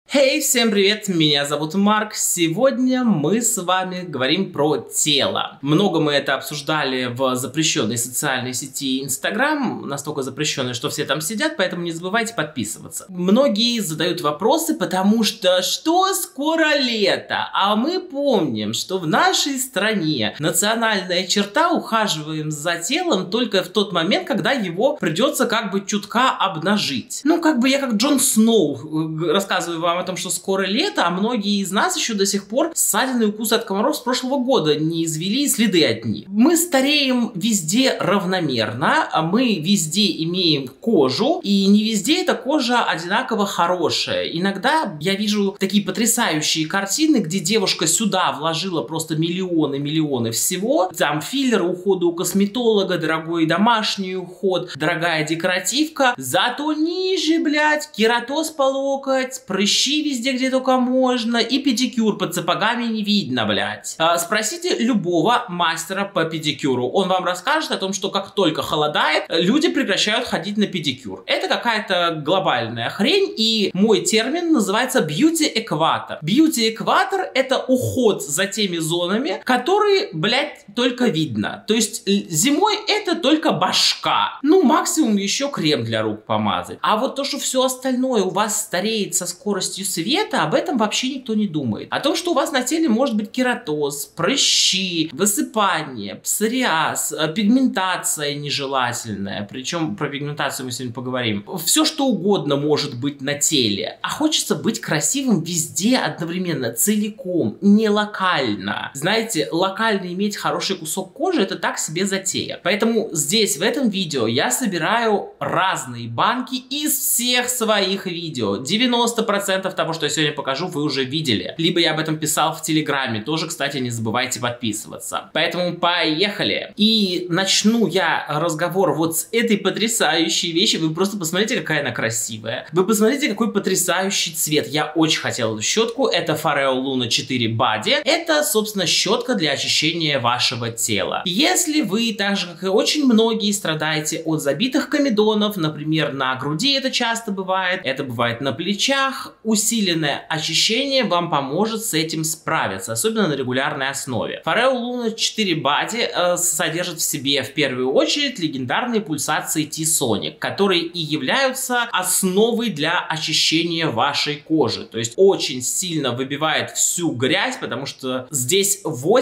Хей, всем привет, меня зовут Марк. Сегодня мы с вами говорим про тело. Много мы это обсуждали в запрещенной социальной сети Instagram, настолько запрещенной, что все там сидят, поэтому не забывайте подписываться. Многие задают вопросы, потому что скоро лето, а мы помним, что в нашей стране национальная черта ухаживаем за телом только в тот момент, когда его придется как бы чутка обнажить. Ну, как бы я как Джон Сноу рассказываю вам о том, что скоро лето, а многие из нас еще до сих пор ссадины и укусы от комаров с прошлого года не извели следы от них. Мы стареем везде равномерно, мы везде имеем кожу, и не везде эта кожа одинаково хорошая. Иногда я вижу такие потрясающие картины, где девушка сюда вложила просто миллионы всего. Там филлеры, уходы у косметолога, дорогой домашний уход, дорогая декоративка. Зато ниже, блядь, кератоз по локоть, прыщи везде, где только можно, и педикюр под сапогами не видно, блядь. Спросите любого мастера по педикюру. Он вам расскажет о том, что как только холодает, люди прекращают ходить на педикюр. Это какая-то глобальная хрень, и мой термин называется бьюти-экватор. Бьюти-экватор — это уход за теми зонами, которые, блядь, только видно. То есть зимой это только башка. Ну, максимум еще крем для рук помазать. А вот то, что все остальное у вас стареет со скоростью света, об этом вообще никто не думает. О том, что у вас на теле может быть кератоз, прыщи, высыпание, псориаз, пигментация нежелательная. Причем про пигментацию мы сегодня поговорим. Все, что угодно может быть на теле. А хочется быть красивым везде одновременно, целиком, не локально. Знаете, локально иметь хороший кусок кожи — это так себе затея. Поэтому здесь, в этом видео, я собираю разные банки из всех своих видео. 90% того, что я сегодня покажу, вы уже видели. Либо я об этом писал в Телеграме. Тоже, кстати, не забывайте подписываться. Поэтому поехали. И начну я разговор вот с этой потрясающей вещи. Вы просто посмотрите, какая она красивая. Вы посмотрите, какой потрясающий цвет. Я очень хотел эту щетку. Это Foreo Luna 4 Body. Это, собственно, щетка для очищения вашего тела. Если вы, так же, как и очень многие, страдаете от забитых комедонов, например, на груди это часто бывает, это бывает на плечах, усиленное очищение вам поможет с этим справиться, особенно на регулярной основе. Foreo Luna 4 Body содержит в себе в первую очередь легендарные пульсации T-Sonic, которые и являются основой для очищения вашей кожи. То есть очень сильно выбивает всю грязь, потому что здесь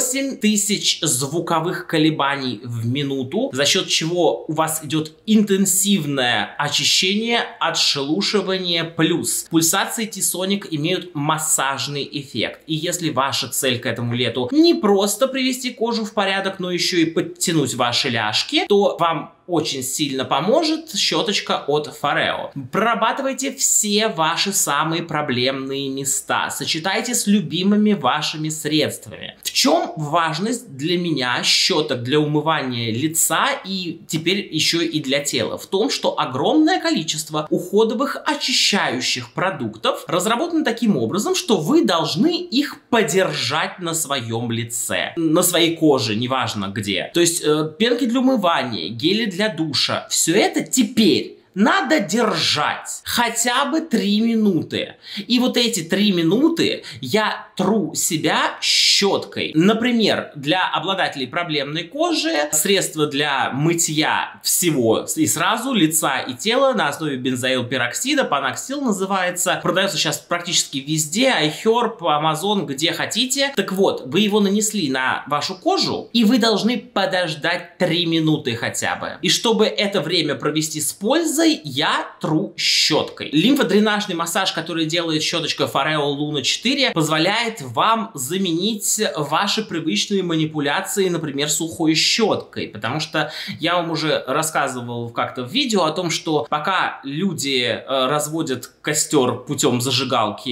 8000 звуковых колебаний в минуту, за счет чего у вас идет интенсивное очищение, отшелушивание плюс. Пульсации T-Sonic имеют массажный эффект. И если ваша цель к этому лету не просто привести кожу в порядок, но еще и подтянуть ваши ляжки, то вам очень сильно поможет щеточка от Foreo. Прорабатывайте все ваши самые проблемные места. Сочетайте с любимыми вашими средствами. В чем важность для меня щеток для умывания лица и теперь еще и для тела? В том, что огромное количество уходовых очищающих продуктов разработано таким образом, что вы должны их подержать на своем лице, на своей коже, неважно где. То есть пенки для умывания, гели для душа, все это теперь надо держать хотя бы 3 минуты. И вот эти 3 минуты я тру себя щеткой. Например, для обладателей проблемной кожи средство для мытья всего и сразу лица и тела на основе бензоилпероксида, Panaxil называется. Продается сейчас практически везде, iHerb, Amazon, где хотите. Так вот, вы его нанесли на вашу кожу, и вы должны подождать 3 минуты хотя бы. И чтобы это время провести с пользой, я тру щеткой. Лимфодренажный массаж, который делает щеточка Foreo Luna 4, позволяет вам заменить ваши привычные манипуляции, например, сухой щеткой. Потому что я вам уже рассказывал как-то в видео о том, что пока люди разводят костер путем зажигалки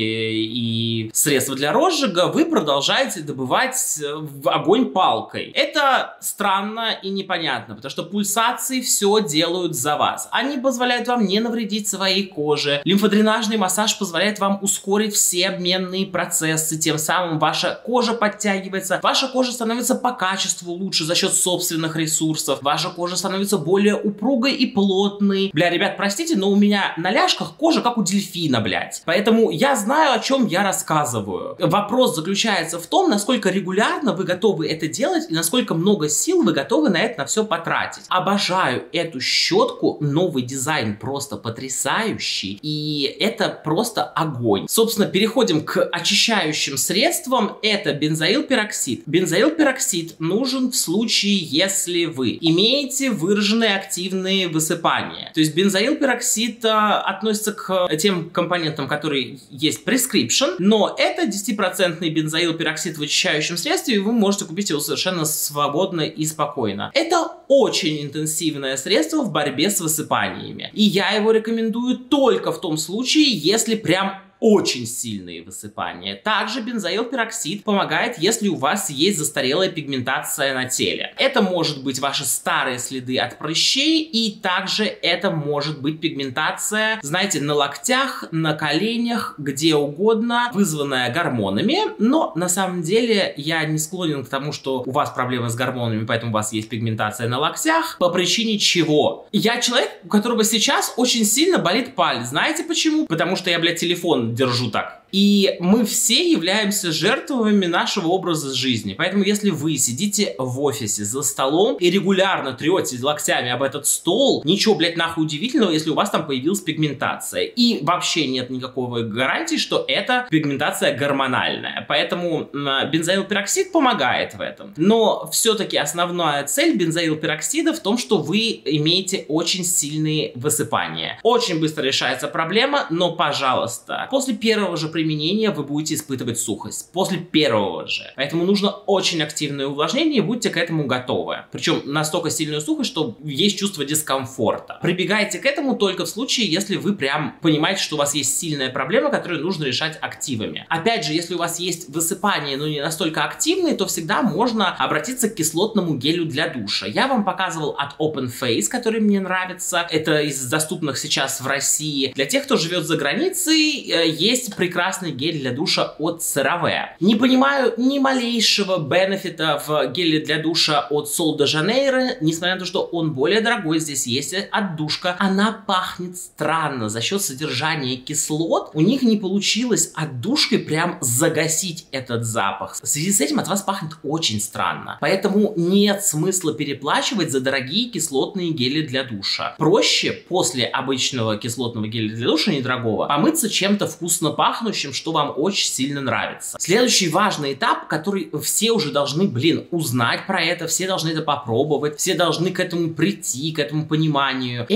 и средства для розжига, вы продолжаете добывать огонь палкой. Это странно и непонятно, потому что пульсации все делают за вас. Они позволяют позволяют вам не навредить своей коже. Лимфодренажный массаж позволяет вам ускорить все обменные процессы, тем самым ваша кожа подтягивается, ваша кожа становится по качеству лучше за счет собственных ресурсов, ваша кожа становится более упругой и плотной. Бля, ребят, простите, но у меня на ляжках кожа как у дельфина, блядь. Поэтому я знаю, о чем я рассказываю. Вопрос заключается в том, насколько регулярно вы готовы это делать и насколько много сил вы готовы на это на все потратить. Обожаю эту щетку, новый дизайн просто потрясающий, и это просто огонь. Собственно, переходим к очищающим средствам. Это бензоилпероксид. Бензоилпероксид нужен в случае, если вы имеете выраженные активные высыпания. То есть бензоилпероксид относится к тем компонентам, которые есть prescription, но это 10% бензоилпероксид в очищающем средстве, и вы можете купить его совершенно свободно и спокойно. Это очень интенсивное средство в борьбе с высыпаниями. И я его рекомендую только в том случае, если прям очень сильные высыпания. Также бензоилпероксид помогает, если у вас есть застарелая пигментация на теле. Это может быть ваши старые следы от прыщей, и также это может быть пигментация, знаете, на локтях, на коленях, где угодно, вызванная гормонами. Но на самом деле я не склонен к тому, что у вас проблемы с гормонами, поэтому у вас есть пигментация на локтях. По причине чего? Я человек, у которого сейчас очень сильно болит палец. Знаете почему? Потому что я, блядь, телефон держу так. И мы все являемся жертвами нашего образа жизни. Поэтому, если вы сидите в офисе за столом и регулярно трете локтями об этот стол, ничего, блядь, нахуй удивительного, если у вас там появилась пигментация. И вообще нет никакой гарантии, что это пигментация гормональная. Поэтому бензоилпероксид помогает в этом. Но все-таки основная цель бензоилпероксида в том, что вы имеете очень сильные высыпания. Очень быстро решается проблема, но, пожалуйста, после первого же применения вы будете испытывать сухость. После первого же. Поэтому нужно очень активное увлажнение, и будьте к этому готовы. Причем настолько сильную сухость, что есть чувство дискомфорта. Прибегайте к этому только в случае, если вы прям понимаете, что у вас есть сильная проблема, которую нужно решать активами. Опять же, если у вас есть высыпания, но не настолько активные, то всегда можно обратиться к кислотному гелю для душа. Я вам показывал от Open Face, который мне нравится. Это из доступных сейчас в России. Для тех, кто живет за границей, есть прекрасный гель для душа от CeraVe. Не понимаю ни малейшего бенефита в геле для душа от Sol de Janeiro, несмотря на то, что он более дорогой. Здесь есть отдушка. Она пахнет странно. За счет содержания кислот у них не получилось отдушкой прям загасить этот запах. В связи с этим от вас пахнет очень странно. Поэтому нет смысла переплачивать за дорогие кислотные гели для душа. Проще после обычного кислотного геля для душа, недорогого, помыться чем-то вкусно пахнущим, что вам очень сильно нравится. Следующий важный этап, который все уже должны, узнать про это, все должны это попробовать, все должны к этому прийти, к этому пониманию.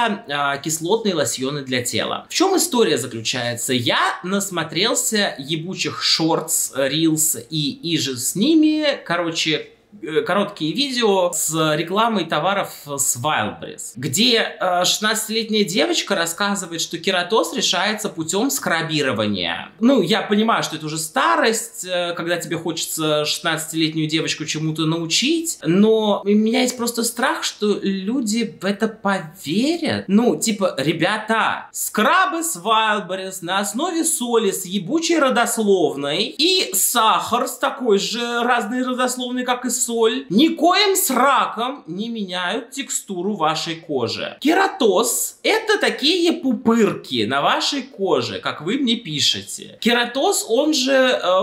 Это кислотные лосьоны для тела. В чем история заключается? Я насмотрелся ебучих шортс, рилс и же с ними, короче, короткие видео с рекламой товаров с Wildberries, где 16-летняя девочка рассказывает, что кератоз решается путем скрабирования. Ну, я понимаю, что это уже старость, когда тебе хочется 16-летнюю девочку чему-то научить, но у меня есть просто страх, что люди в это поверят. Ну, типа, ребята, скрабы с Wildberries на основе соли с ебучей родословной и сахар с такой же разной родословной, как и соль, никоим сраком не меняют текстуру вашей кожи. Кератоз — это такие пупырки на вашей коже, как вы мне пишете. Кератоз, он же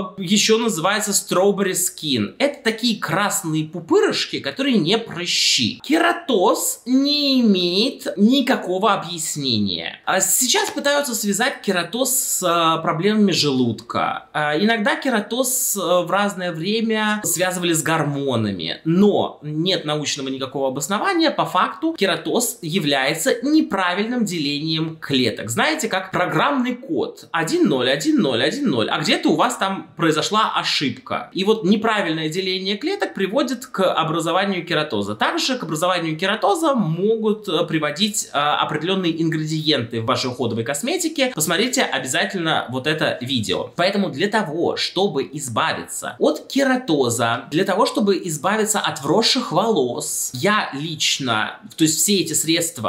еще называется strawberry skin. Это такие красные пупырышки, которые не прыщи. Кератоз не имеет никакого объяснения. Сейчас пытаются связать кератоз с проблемами желудка. Иногда кератоз в разное время связывали с гормонами, но нет научного никакого обоснования. По факту кератоз является неправильным делением клеток. Знаете, как программный код 1.0, а где-то у вас там произошла ошибка. И вот неправильное деление клеток приводит к образованию кератоза. Также к образованию кератоза могут приводить определенные ингредиенты в вашей уходовой косметике. Посмотрите обязательно вот это видео. Поэтому для того, чтобы избавиться от кератоза, для того, чтобы избавиться от вросших волос, я лично, то есть все эти средства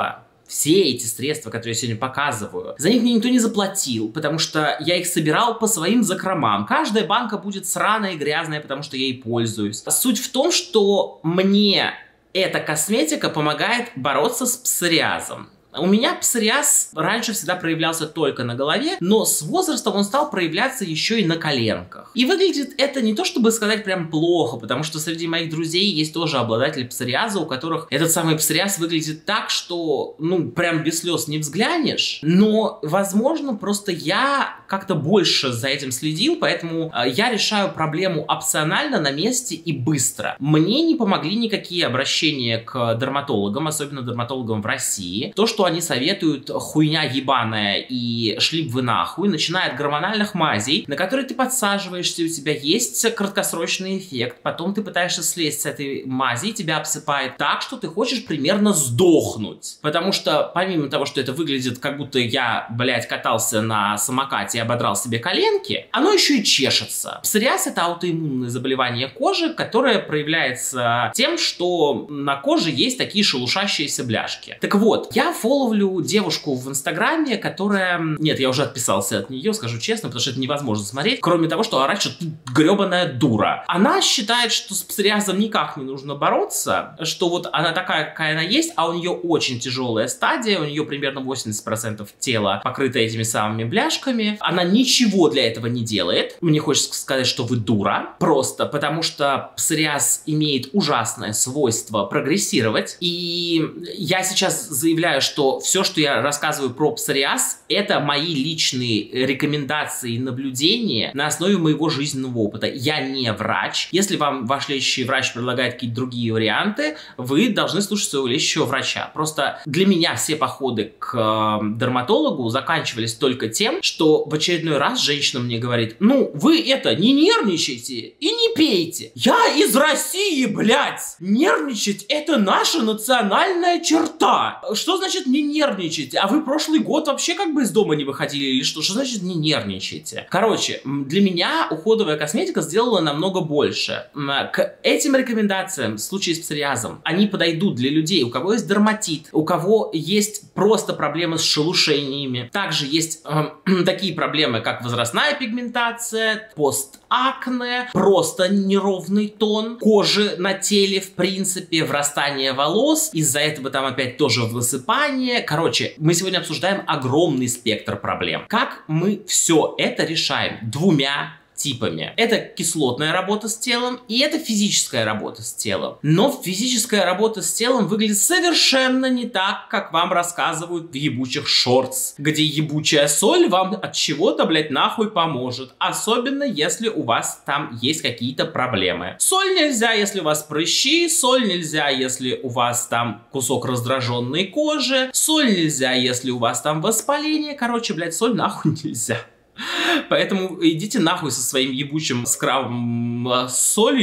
все эти средства, которые я сегодня показываю, за них мне никто не заплатил, потому что я их собирал по своим закромам. Каждая банка будет сраная и грязная, потому что я ей пользуюсь. Суть в том, что мне эта косметика помогает бороться с псориазом. У меня псориаз раньше всегда проявлялся только на голове, но с возрастом он стал проявляться еще и на коленках. И выглядит это не то, чтобы сказать прям плохо, потому что среди моих друзей есть тоже обладатели псориаза, у которых этот самый псориаз выглядит так, что, ну, прям без слез не взглянешь. Но, возможно, просто я как-то больше за этим следил, поэтому я решаю проблему опционально, на месте и быстро. Мне не помогли никакие обращения к дерматологам, особенно дерматологам в России. То, что они советуют, хуйня ебаная и шли бы вы нахуй, начиная от гормональных мазей, на которые ты подсаживаешься, у тебя есть краткосрочный эффект, потом ты пытаешься слезть с этой мази, тебя обсыпает так, что ты хочешь примерно сдохнуть. Потому что, помимо того, что это выглядит, как будто я, блядь, катался на самокате и ободрал себе коленки, оно еще и чешется. Псориаз — это аутоиммунное заболевание кожи, которое проявляется тем, что на коже есть такие шелушащиеся бляшки. Так вот, я фоловлю девушку в Инстаграме, которая... Нет, я уже отписался от нее, скажу честно, потому что это невозможно смотреть, кроме того, что орать, что ты гребаная дура. Она считает, что с псориазом никак не нужно бороться, что вот она такая, какая она есть, а у нее очень тяжелая стадия, у нее примерно 80% тела покрыто этими самыми бляшками. Она ничего для этого не делает. Мне хочется сказать, что вы дура, просто потому что псориаз имеет ужасное свойство прогрессировать, и я сейчас заявляю, что все, что я рассказываю про псориаз, это мои личные рекомендации и наблюдения на основе моего жизненного опыта. Я не врач. Если вам ваш лечащий врач предлагает какие-то другие варианты, вы должны слушать своего лечащего врача. Просто для меня все походы к дерматологу заканчивались только тем, что в очередной раз женщина мне говорит: ну, вы это, не нервничайте и не пейте. Я из России, блядь! Нервничать — это наша национальная черта. Что значит не нервничайте? А вы прошлый год вообще как бы из дома не выходили или что? Что значит не нервничайте? Короче, для меня уходовая косметика сделала намного больше. К этим рекомендациям в случае с псориазом они подойдут для людей, у кого есть дерматит, у кого есть просто проблемы с шелушениями. Также есть такие проблемы, как возрастная пигментация, постакне, просто неровный тон кожи на теле, в принципе, врастание волос, из-за этого там опять тоже высыпание. Короче, мы сегодня обсуждаем огромный спектр проблем. Как мы все это решаем? Двумя типами. Это кислотная работа с телом и это физическая работа с телом. Но физическая работа с телом выглядит совершенно не так, как вам рассказывают в ебучих шортс, где ебучая соль вам от чего-то, блядь, нахуй поможет. Особенно, если у вас там есть какие-то проблемы. Соль нельзя, если у вас прыщи, соль нельзя, если у вас там кусок раздраженной кожи, соль нельзя, если у вас там воспаление. Короче, блядь, соль нахуй нельзя. Поэтому идите нахуй со своим ебучим скрабом с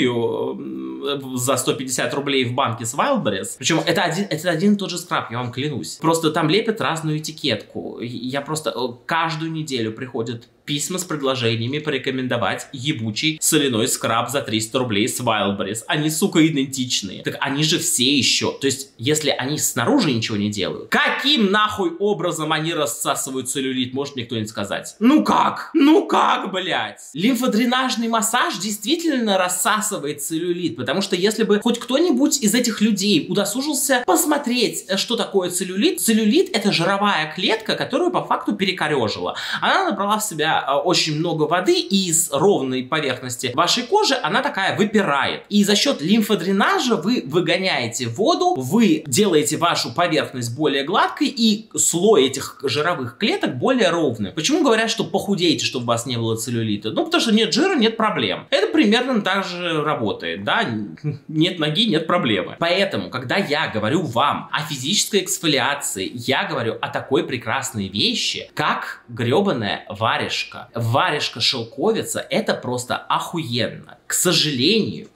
солью за 150 рублей в банке с Wildberries. Причем это один и тот же скраб, я вам клянусь. Просто там лепят разную этикетку. Я просто каждую неделю приходят письма с предложениями порекомендовать ебучий соляной скраб за 300 рублей с Wildberries. Они, сука, идентичные. Так они же все еще. То есть, если они снаружи ничего не делают, каким нахуй образом они рассасывают целлюлит, может мне кто-нибудь сказать? Ну как? Ну как, блядь? Лимфодренажный массаж действительно рассасывает целлюлит, потому что если бы хоть кто-нибудь из этих людей удосужился посмотреть, что такое целлюлит, целлюлит — это жировая клетка, которую по факту перекорежила. Она набрала в себя очень много воды, и из ровной поверхности вашей кожи она такая выпирает. И за счет лимфодренажа вы выгоняете воду, вы делаете вашу поверхность более гладкой, и слой этих жировых клеток более ровным. Почему говорят, что похудейте, чтобы у вас не было целлюлита? Ну, потому что нет жира, нет проблем. Это примерно так же работает, да? Нет ноги, нет проблемы. Поэтому, когда я говорю вам о физической эксфолиации, я говорю о такой прекрасной вещи, как гребаная варежка. Варежка-шелковица — это просто охуенно. К сожалению,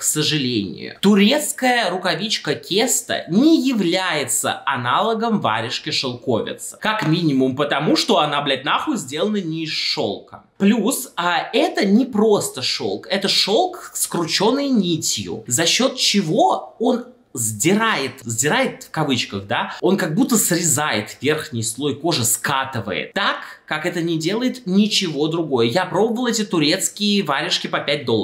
турецкая рукавичка Кеста не является аналогом варежки-шелковицы. Как минимум потому, что она, блядь, нахуй сделана не из шелка. Плюс, это не просто шелк, это шелк с крученной нитью, за счет чего он сдирает в кавычках, да, он как будто срезает верхний слой кожи, скатывает. Так, как это не делает ничего другое. Я пробовал эти турецкие варежки по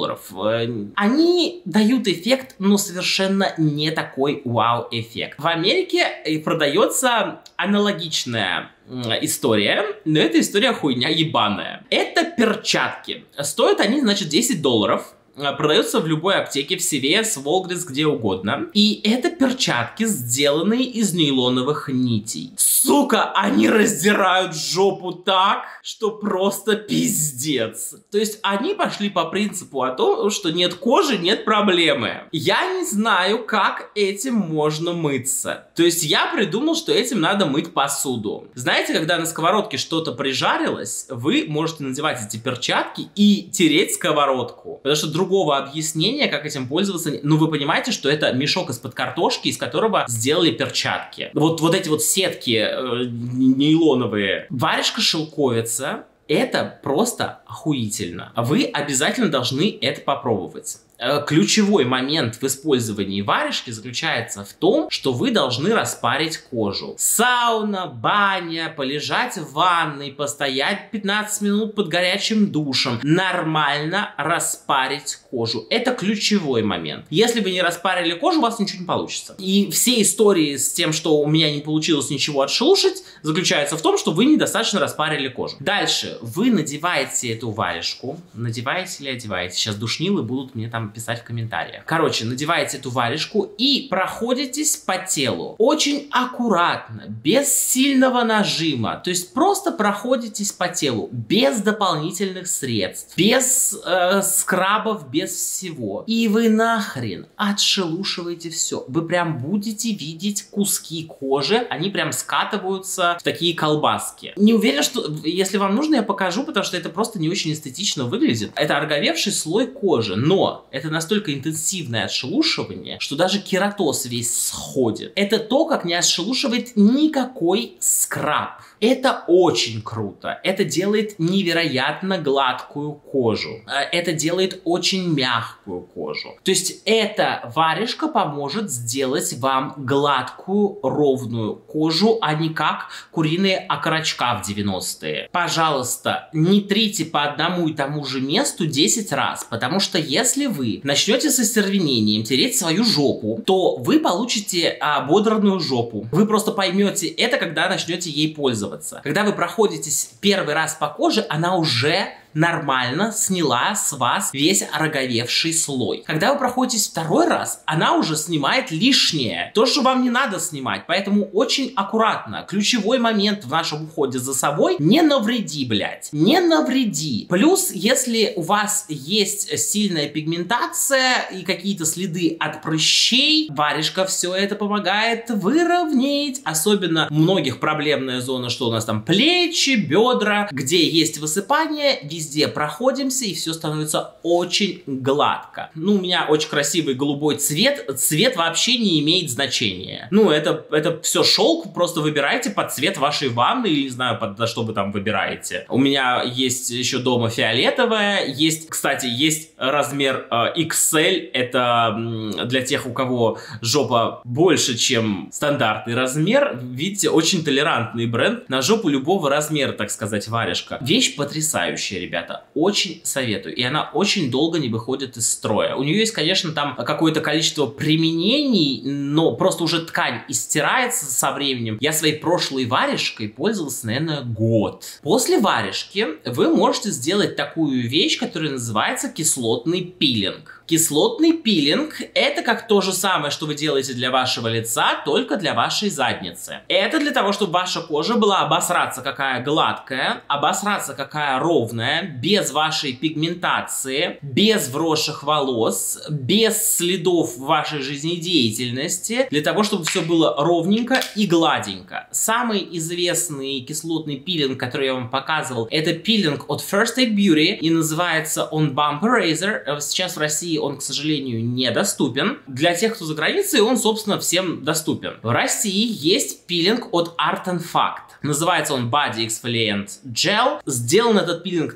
$5. Они дают эффект, но совершенно не такой вау-эффект. В Америке продается аналогичная история, но эта история хуйня ебаная. Это перчатки. Стоят они, значит, $10. Продается в любой аптеке, в CVS, Walgreens, где угодно. И это перчатки, сделанные из нейлоновых нитей. Сука, они раздирают жопу так, что просто пиздец. То есть они пошли по принципу о том, что нет кожи, нет проблемы. Я не знаю, как этим можно мыться. То есть я придумал, что этим надо мыть посуду. Знаете, когда на сковородке что-то прижарилось, вы можете надевать эти перчатки и тереть сковородку. Потому что другого объяснения, как этим пользоваться, ну вы понимаете, что это мешок из-под картошки, из которого сделали перчатки. Вот эти вот сетки нейлоновые. Варежка шелковица. Это просто охуительно. Вы обязательно должны это попробовать. Ключевой момент в использовании варежки заключается в том, что вы должны распарить кожу. Сауна, баня, полежать в ванной, постоять 15 минут под горячим душем. Нормально распарить кожу. Это ключевой момент. Если вы не распарили кожу, у вас ничего не получится. И все истории с тем, что у меня не получилось ничего отшелушить, заключаются в том, что вы недостаточно распарили кожу. Дальше вы надеваете эту варежку. Надеваете или одеваете? Сейчас душнилы будут мне там писать в комментариях. Короче, надеваете эту варежку и проходитесь по телу. Очень аккуратно, без сильного нажима. То есть просто проходитесь по телу, без дополнительных средств, без скрабов, без всего. И вы нахрен отшелушиваете все. Вы прям будете видеть куски кожи, они прям скатываются в такие колбаски. Не уверен, что если вам нужно, я покажу, потому что это просто не очень эстетично выглядит. Это ороговевший слой кожи, но это настолько интенсивное отшелушивание, что даже кератоз весь сходит. Это то, как не отшелушивает никакой скраб. Это очень круто. Это делает невероятно гладкую кожу. Это делает очень мягкую кожу. То есть эта варежка поможет сделать вам гладкую, ровную кожу, а не как куриные окорочка в 90-е. Пожалуйста, не трите по одному и тому же месту 10 раз, потому что если вы начнете со остервенением тереть свою жопу, то вы получите ободранную жопу. Вы просто поймете это, когда начнете ей пользоваться. Когда вы проходитесь первый раз по коже, она уже нормально сняла с вас весь ороговевший слой. Когда вы проходитесь второй раз, она уже снимает лишнее. То, что вам не надо снимать. Поэтому очень аккуратно. Ключевой момент в нашем уходе за собой: не навреди, блядь. Не навреди. Плюс, если у вас есть сильная пигментация и какие-то следы от прыщей, варежка все это помогает выровнять. Особенно у многих проблемная зона, что у нас там плечи, бедра, где есть высыпание, везде проходимся, и все становится очень гладко. Ну, у меня очень красивый голубой цвет. Цвет вообще не имеет значения. Ну, это все шелк, просто выбирайте под цвет вашей ванны, или не знаю, под что вы там выбираете. У меня есть еще дома фиолетовая. Есть, кстати, есть размер XL. Это для тех, у кого жопа больше, чем стандартный размер. Видите, очень толерантный бренд. На жопу любого размера, так сказать, варежка. Вещь потрясающая, ребята. Очень советую. И она очень долго не выходит из строя. У нее есть, конечно, там какое-то количество применений, но просто уже ткань истирается со временем. Я своей прошлой варежкой пользовался, наверное, год. После варежки вы можете сделать такую вещь, которая называется кислотный пилинг. Кислотный пилинг — это как то же самое, что вы делаете для вашего лица, только для вашей задницы. Это для того, чтобы ваша кожа была обосраться какая гладкая, обосраться какая ровная, без вашей пигментации, без вросших волос, без следов вашей жизнедеятельности, для того, чтобы все было ровненько и гладенько. Самый известный кислотный пилинг, который я вам показывал, это пилинг от First Aid Beauty, и называется он Bump Eraser. Сейчас в России он, к сожалению, недоступен. Для тех, кто за границей, он, собственно, всем доступен. В России есть пилинг от Art & Fact. Называется он Body Exfoliant Gel. Сделан этот пилинг на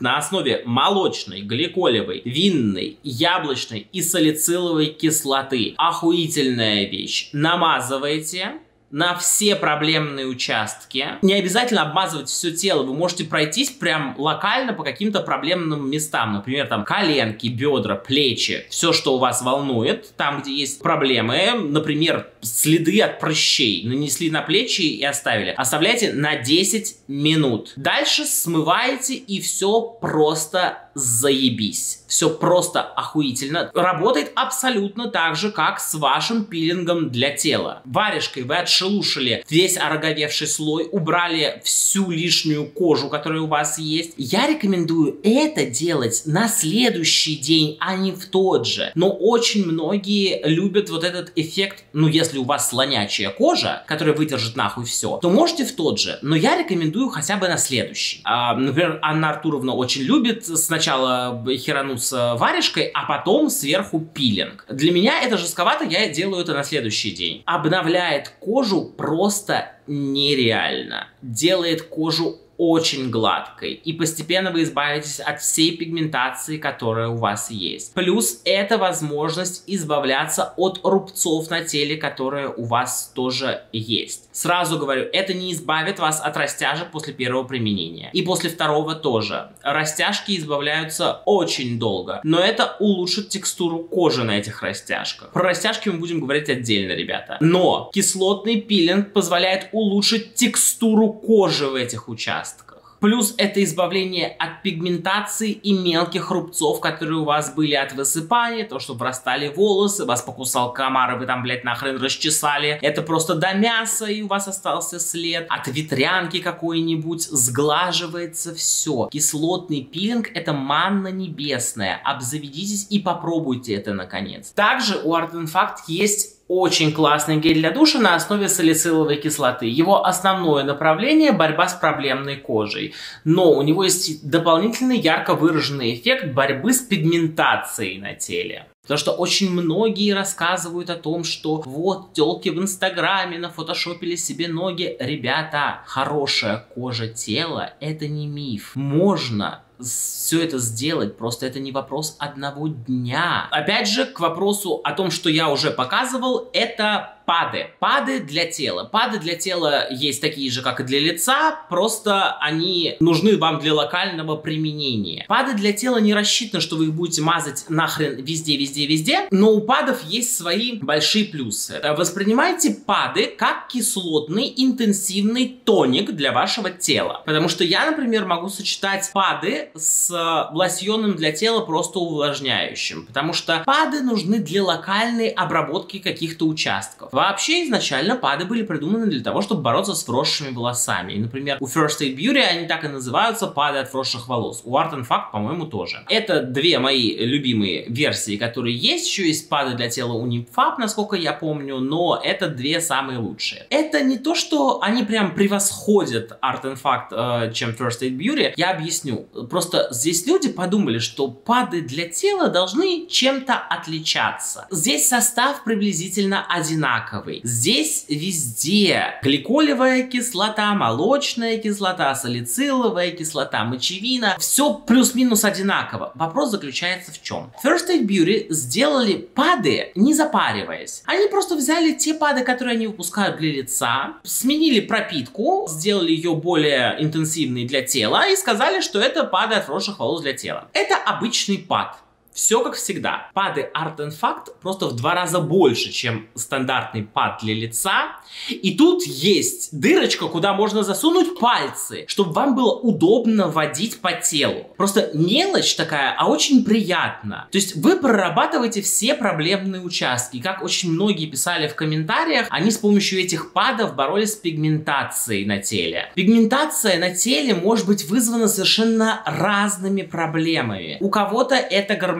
на основе молочной, гликолевой, винной, яблочной и салициловой кислоты. Охуительная вещь. Намазываете на все проблемные участки. Не обязательно обмазывать все тело. Вы можете пройтись прям локально по каким-то проблемным местам. Например, там коленки, бедра, плечи. Все, что у вас волнует. Там, где есть проблемы. Например, следы от прыщей. Нанесли на плечи и оставили. Оставляйте на 10 минут. Дальше смываете, и все просто заебись. Все просто охуительно. Работает абсолютно так же, как с вашим пилингом для тела. Варежкой вы отшелушили весь ороговевший слой, убрали всю лишнюю кожу, которая у вас есть. Я рекомендую это делать на следующий день, а не в тот же. Но очень многие любят вот этот эффект, ну, если у вас слонячая кожа, которая выдержит нахуй все, то можете в тот же. Но я рекомендую хотя бы на следующий. Например, Анна Артуровна очень любит сначала херануться варежкой, а потом сверху пилинг. Для меня это жестковато, я делаю это на следующий день. Обновляет кожу просто нереально. Делает кожу очень гладкой, и постепенно вы избавитесь от всей пигментации, которая у вас есть. Плюс это возможность избавляться от рубцов на теле, которые у вас тоже есть. Сразу говорю, это не избавит вас от растяжек после первого применения. И после второго тоже. Растяжки избавляются очень долго, но это улучшит текстуру кожи на этих растяжках. Про растяжки мы будем говорить отдельно, ребята. Но кислотный пилинг позволяет улучшить текстуру кожи в этих участках. Плюс это избавление от пигментации и мелких рубцов, которые у вас были от высыпания, то, что врастали волосы, вас покусал комар, и вы там, блядь, нахрен расчесали. Это просто до мяса, и у вас остался след. От ветрянки какой-нибудь сглаживается все. Кислотный пилинг — это манна небесная. Обзаведитесь и попробуйте это, наконец. Также у Art Fact есть очень классный гель для душа на основе салициловой кислоты. Его основное направление — борьба с проблемной кожей. Но у него есть дополнительный ярко выраженный эффект борьбы с пигментацией на теле. Потому что очень многие рассказывают о том, что вот тёлки в инстаграме нафотошопили себе ноги. Ребята, хорошая кожа тела — это не миф. Можно все это сделать, просто это не вопрос одного дня. Опять же, к вопросу о том, что я уже показывал, это ПАДы. ПАДы для тела. ПАДы для тела есть такие же, как и для лица, просто они нужны вам для локального применения. ПАДы для тела не рассчитаны, что вы их будете мазать нахрен везде, везде, везде, но у ПАДов есть свои большие плюсы. Воспринимайте ПАДы как кислотный интенсивный тоник для вашего тела. Потому что я, например, могу сочетать ПАДы с лосьоном для тела просто увлажняющим. Потому что ПАДы нужны для локальной обработки каких-то участков. Вообще, изначально ПАДы были придуманы для того, чтобы бороться с вросшими волосами. И, например, у First Aid Beauty они так и называются — ПАДы от вросших волос. У Art Fact, по-моему, тоже. Это две мои любимые версии, которые есть. Еще есть ПАДы для тела у Nymph, насколько я помню, но это две самые лучшие. Это не то, что они прям превосходят Art Fact, чем First Aid Beauty. Я объясню. Просто здесь люди подумали, что ПАДы для тела должны чем-то отличаться. Здесь состав приблизительно одинаковый. Здесь везде гликолевая кислота, молочная кислота, салициловая кислота, мочевина. Все плюс-минус одинаково. Вопрос заключается в чем? First Aid Beauty сделали ПАДы, не запариваясь. Они просто взяли те ПАДы, которые они выпускают для лица, сменили пропитку, сделали ее более интенсивной для тела и сказали, что это ПАДы от вросших волос для тела. Это обычный ПАД. Все как всегда. ПАДы Art Fact просто в 2 раза больше, чем стандартный ПАД для лица. И тут есть дырочка, куда можно засунуть пальцы, чтобы вам было удобно водить по телу. Просто мелочь такая, а очень приятно. То есть вы прорабатываете все проблемные участки. Как очень многие писали в комментариях, они с помощью этих ПАДов боролись с пигментацией на теле. Пигментация на теле может быть вызвана совершенно разными проблемами. У кого-то это гормональная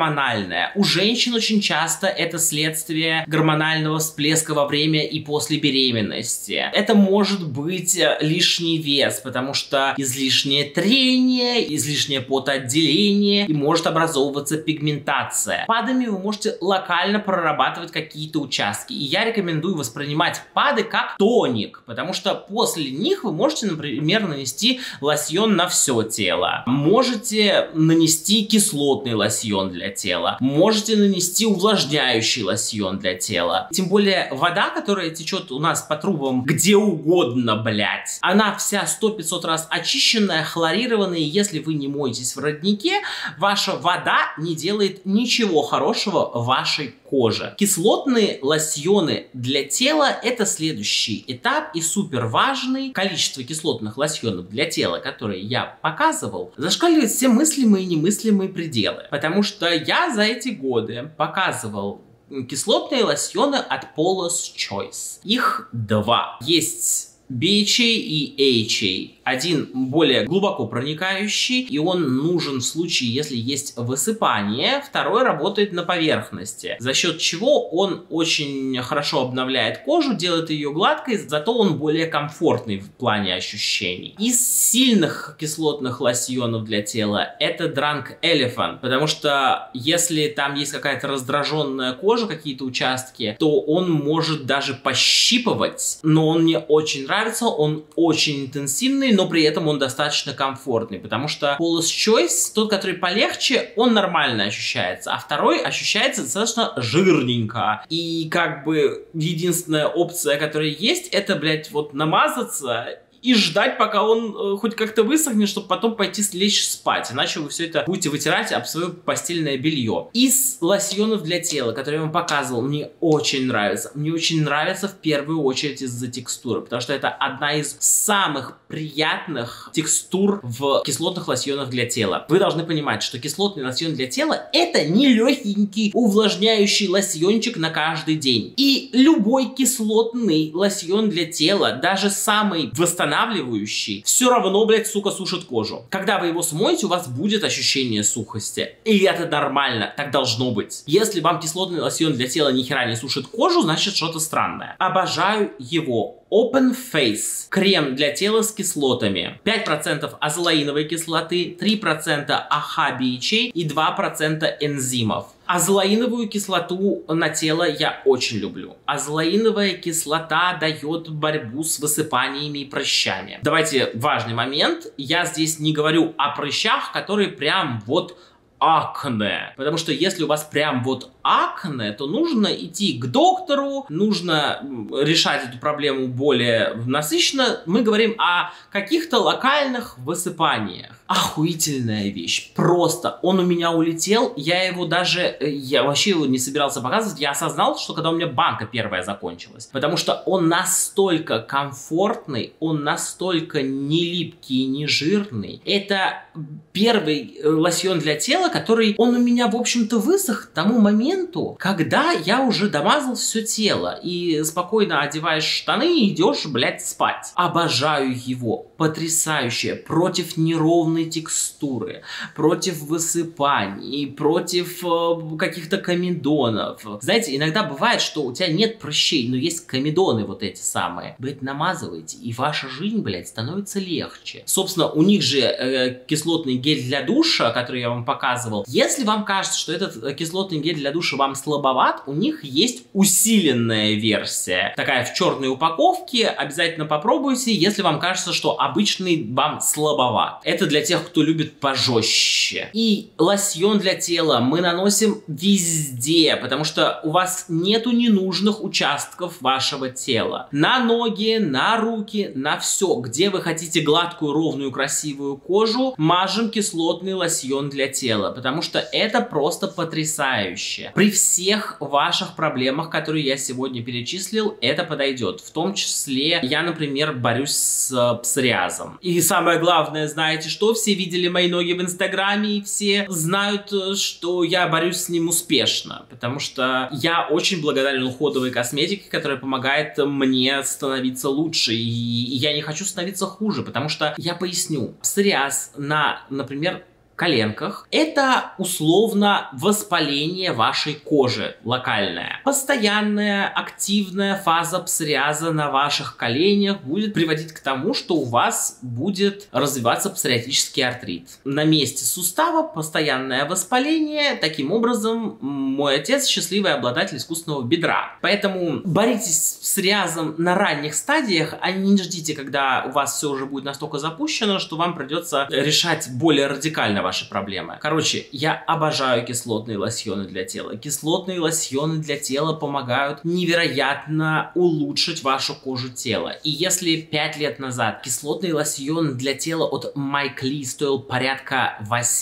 гормональное. У женщин очень часто это следствие гормонального всплеска во время и после беременности. Это может быть лишний вес, потому что излишнее трение, излишнее потоотделение, и может образовываться пигментация. ПАДами вы можете локально прорабатывать какие-то участки. И я рекомендую воспринимать ПАДы как тоник, потому что после них вы можете, например, нанести лосьон на все тело. Можете нанести кислотный лосьон для тела. Можете нанести увлажняющий лосьон для тела. Тем более вода, которая течет у нас по трубам где угодно, блять, она вся 100-500 раз очищенная, хлорированная, и если вы не моетесь в роднике, ваша вода не делает ничего хорошего вашей коже. Кислотные лосьоны для тела — это следующий этап и супер важный. Количество кислотных лосьонов для тела, которые я показывал, зашкаливает все мыслимые и немыслимые пределы. Потому что я за эти годы показывал кислотные лосьоны от Paula's Choice. Их два. Есть BHA и AHA. Один более глубоко проникающий, и он нужен в случае, если есть высыпание. Второй работает на поверхности, за счет чего он очень хорошо обновляет кожу, делает ее гладкой, зато он более комфортный в плане ощущений. Из сильных кислотных лосьонов для тела это Drunk Elephant, потому что если там есть какая-то раздраженная кожа, какие-то участки, то он может даже пощипывать, но он мне очень нравится, он очень интенсивный, но при этом он достаточно комфортный, потому что Paula's Choice, тот, который полегче, он нормально ощущается, а второй ощущается достаточно жирненько. И как бы единственная опция, которая есть, это, блядь, вот намазаться и ждать, пока он хоть как-то высохнет, чтобы потом пойти лечь спать. Иначе вы все это будете вытирать об свое постельное белье. Из лосьонов для тела, которые я вам показывал, мне очень нравится. Мне очень нравится в первую очередь из-за текстуры, потому что это одна из самых приятных текстур в кислотных лосьонах для тела. Вы должны понимать, что кислотный лосьон для тела — это не легенький увлажняющий лосьончик на каждый день. И любой кислотный лосьон для тела, даже самый восстанавливающий, все равно, блядь, сука, сушит кожу. Когда вы его смоете, у вас будет ощущение сухости. И это нормально, так должно быть. Если вам кислотный лосьон для тела ни хера не сушит кожу, значит что-то странное. Обожаю его. Open Face. Крем для тела с кислотами. 5% азолаиновой кислоты, 3% AHA-BHA и 2% энзимов. Азолаиновую кислоту на тело я очень люблю. Азолаиновая кислота дает борьбу с высыпаниями и прыщами. Давайте важный момент. Я здесь не говорю о прыщах, которые прям вот акне. Потому что если у вас прям вот акне, то нужно идти к доктору, нужно решать эту проблему более насыщенно. Мы говорим о каких-то локальных высыпаниях. Охуительная вещь. Просто. Он у меня улетел, я вообще его не собирался показывать. Я осознал, что когда у меня банка первая закончилась. Потому что он настолько комфортный, он настолько не липкий и не жирный. Это первый лосьон для тела, который, он у меня, в общем-то, высох к тому моменту, когда я уже домазал все тело. И спокойно одеваешь штаны и идешь, блядь, спать. Обожаю его. Потрясающе. Против неровной текстуры, против высыпаний, против каких-то комедонов. Знаете, иногда бывает, что у тебя нет прыщей, но есть комедоны вот эти самые. Блядь, намазываете, и ваша жизнь, блядь, становится легче. Собственно, у них же кислотный гель для душа, который я вам показывал. Если вам кажется, что этот кислотный гель для душа вам слабоват, у них есть усиленная версия. Такая в черной упаковке. Обязательно попробуйте, если вам кажется, что обычный вам слабоват. Это для тех, кто любит пожестче. И лосьон для тела мы наносим везде, потому что у вас нету ненужных участков вашего тела. На ноги, на руки, на все. Где вы хотите гладкую, ровную, красивую кожу, мажем кислотный лосьон для тела, потому что это просто потрясающе. При всех ваших проблемах, которые я сегодня перечислил, это подойдет. В том числе я, например, борюсь с псориазом. И самое главное, знаете что? Все видели мои ноги в Инстаграме, и все знают, что я борюсь с ним успешно, потому что я очень благодарен уходовой косметике, которая помогает мне становиться лучше, и я не хочу становиться хуже, потому что, я поясню, псориаз на, например, коленках. Это условно воспаление вашей кожи локальное. Постоянная активная фаза псориаза на ваших коленях будет приводить к тому, что у вас будет развиваться псориатический артрит. На месте сустава постоянное воспаление. Таким образом, мой отец счастливый обладатель искусственного бедра. Поэтому боритесь с псориазом на ранних стадиях, а не ждите, когда у вас все уже будет настолько запущено, что вам придется решать более радикально ваши проблемы. Короче, я обожаю кислотные лосьоны для тела. Кислотные лосьоны для тела помогают невероятно улучшить вашу кожу тела. И если 5 лет назад кислотный лосьон для тела от Майк Ли стоил порядка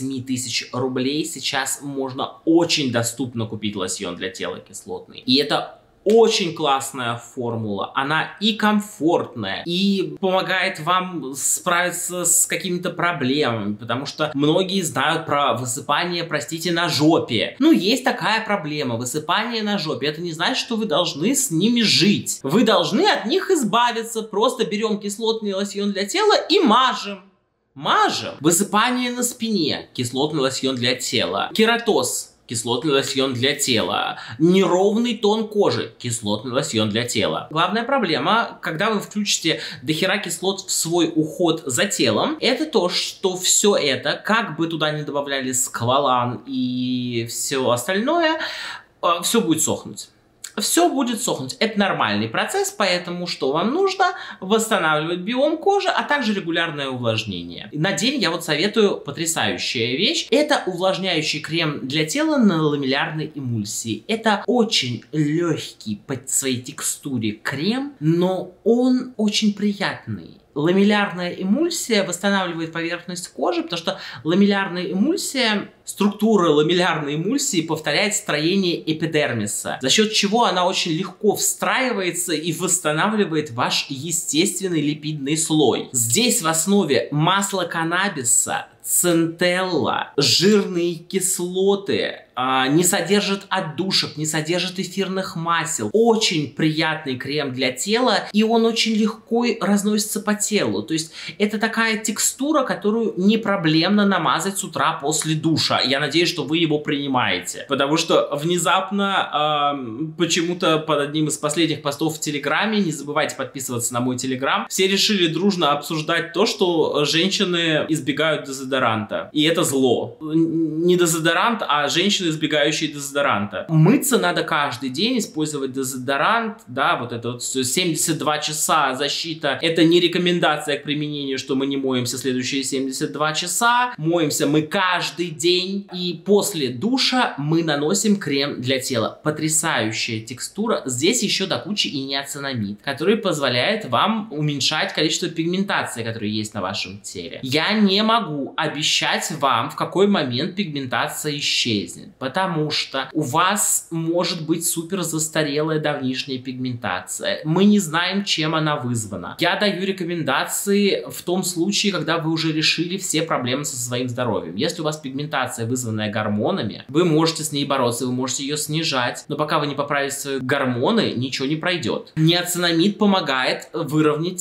8000 рублей, сейчас можно очень доступно купить лосьон для тела кислотный. И это очень классная формула, она и комфортная, и помогает вам справиться с какими-то проблемами, потому что многие знают про высыпание, простите, на жопе. Ну, есть такая проблема, высыпание на жопе. Это не значит, что вы должны с ними жить. Вы должны от них избавиться. Просто берем кислотный лосьон для тела и мажем. Мажем. Высыпание на спине. Кислотный лосьон для тела. Кератоз. Кислотный лосьон для тела. Неровный тон кожи. Кислотный лосьон для тела. Главная проблема, когда вы включите дохера кислот в свой уход за телом, это то, что все это, как бы туда ни добавляли сквалан и все остальное, все будет сохнуть. Все будет сохнуть. Это нормальный процесс, поэтому что вам нужно? Восстанавливать биом кожи, а также регулярное увлажнение. На день я вот советую потрясающая вещь. Это увлажняющий крем для тела на ламеллярной эмульсии. Это очень легкий по своей текстуре крем, но он очень приятный. Ламеллярная эмульсия восстанавливает поверхность кожи, потому что ламеллярная эмульсия, структура ламеллярной эмульсии повторяет строение эпидермиса, за счет чего она очень легко встраивается и восстанавливает ваш естественный липидный слой. Здесь в основе масло каннабиса, центелла, жирные кислоты, не содержит отдушек, не содержит эфирных масел. Очень приятный крем для тела, и он очень легко разносится по телу. То есть это такая текстура, которую не проблемно намазать с утра после душа. Я надеюсь, что вы его принимаете. Потому что внезапно, почему-то под одним из последних постов в Телеграме, не забывайте подписываться на мой Телеграм, все решили дружно обсуждать то, что женщины избегают дезодоранта. И это зло. Не дезодорант, а женщины, избегающие дезодоранта. Мыться надо каждый день, использовать дезодорант, да, вот это вот 72 часа защита. Это не рекомендация к применению, что мы не моемся следующие 72 часа. Моемся мы каждый день. И после душа мы наносим крем для тела. Потрясающая текстура. Здесь еще до кучи и неоцинамид, который позволяет вам уменьшать количество пигментации, которая есть на вашем теле. Я не могу обещать вам, в какой момент пигментация исчезнет. Потому что у вас может быть супер застарелая давнишняя пигментация. Мы не знаем, чем она вызвана. Я даю рекомендации в том случае, когда вы уже решили все проблемы со своим здоровьем. Если у вас пигментация, вызванная гормонами, вы можете с ней бороться, вы можете ее снижать. Но пока вы не поправите свои гормоны, ничего не пройдет. Неоцинамид помогает выровнять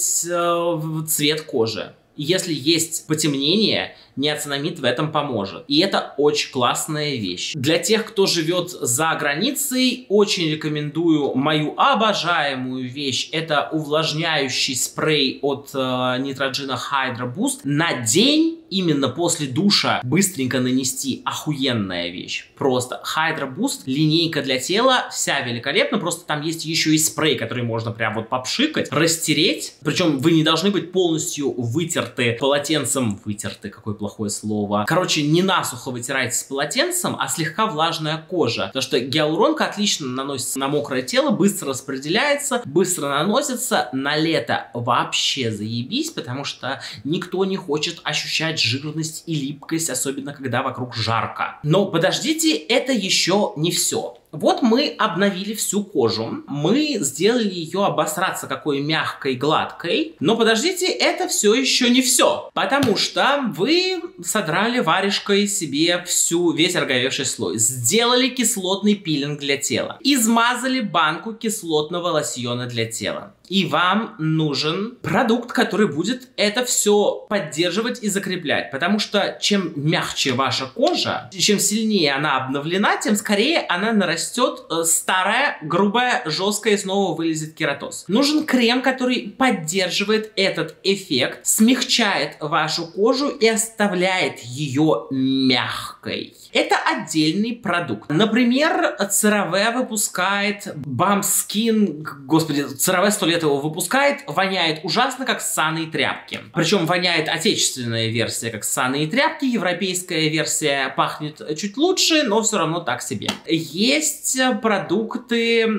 цвет кожи. Если есть потемнение, неоцинамид в этом поможет. И это очень классная вещь. Для тех, кто живет за границей, очень рекомендую мою обожаемую вещь. Это увлажняющий спрей от Neutrogena Hydra Boost. На день, именно после душа, быстренько нанести. Охуенная вещь. Просто Hydra Boost, линейка для тела, вся великолепна. Просто там есть еще и спрей, который можно прям вот попшикать, растереть. Причем вы не должны быть полностью вытерты полотенцем. Вытерты, какой плохое слово. Короче, не насухо вытирайте с полотенцем, а слегка влажная кожа. Потому что гиалуронка отлично наносится на мокрое тело, быстро распределяется, быстро наносится. На лето вообще заебись, потому что никто не хочет ощущать жирность и липкость, особенно когда вокруг жарко. Но подождите, это еще не все. Вот мы обновили всю кожу, мы сделали ее обосраться какой мягкой, гладкой, но подождите, это все еще не все, потому что вы содрали варежкой себе весь ороговевший слой, сделали кислотный пилинг для тела, измазали банку кислотного лосьона для тела. И вам нужен продукт, который будет это все поддерживать и закреплять. Потому что чем мягче ваша кожа, чем сильнее она обновлена, тем скорее она нарастет старая, грубая, жесткая и снова вылезет кератоз. Нужен крем, который поддерживает этот эффект, смягчает вашу кожу и оставляет ее мягкой. Это отдельный продукт. Например, CeraVe выпускает Balm Skin, господи, CeraVe 100 лет его выпускает, воняет ужасно, как ссаные тряпки. Причем воняет отечественная версия, как ссаные тряпки, европейская версия пахнет чуть лучше, но все равно так себе. Есть продукты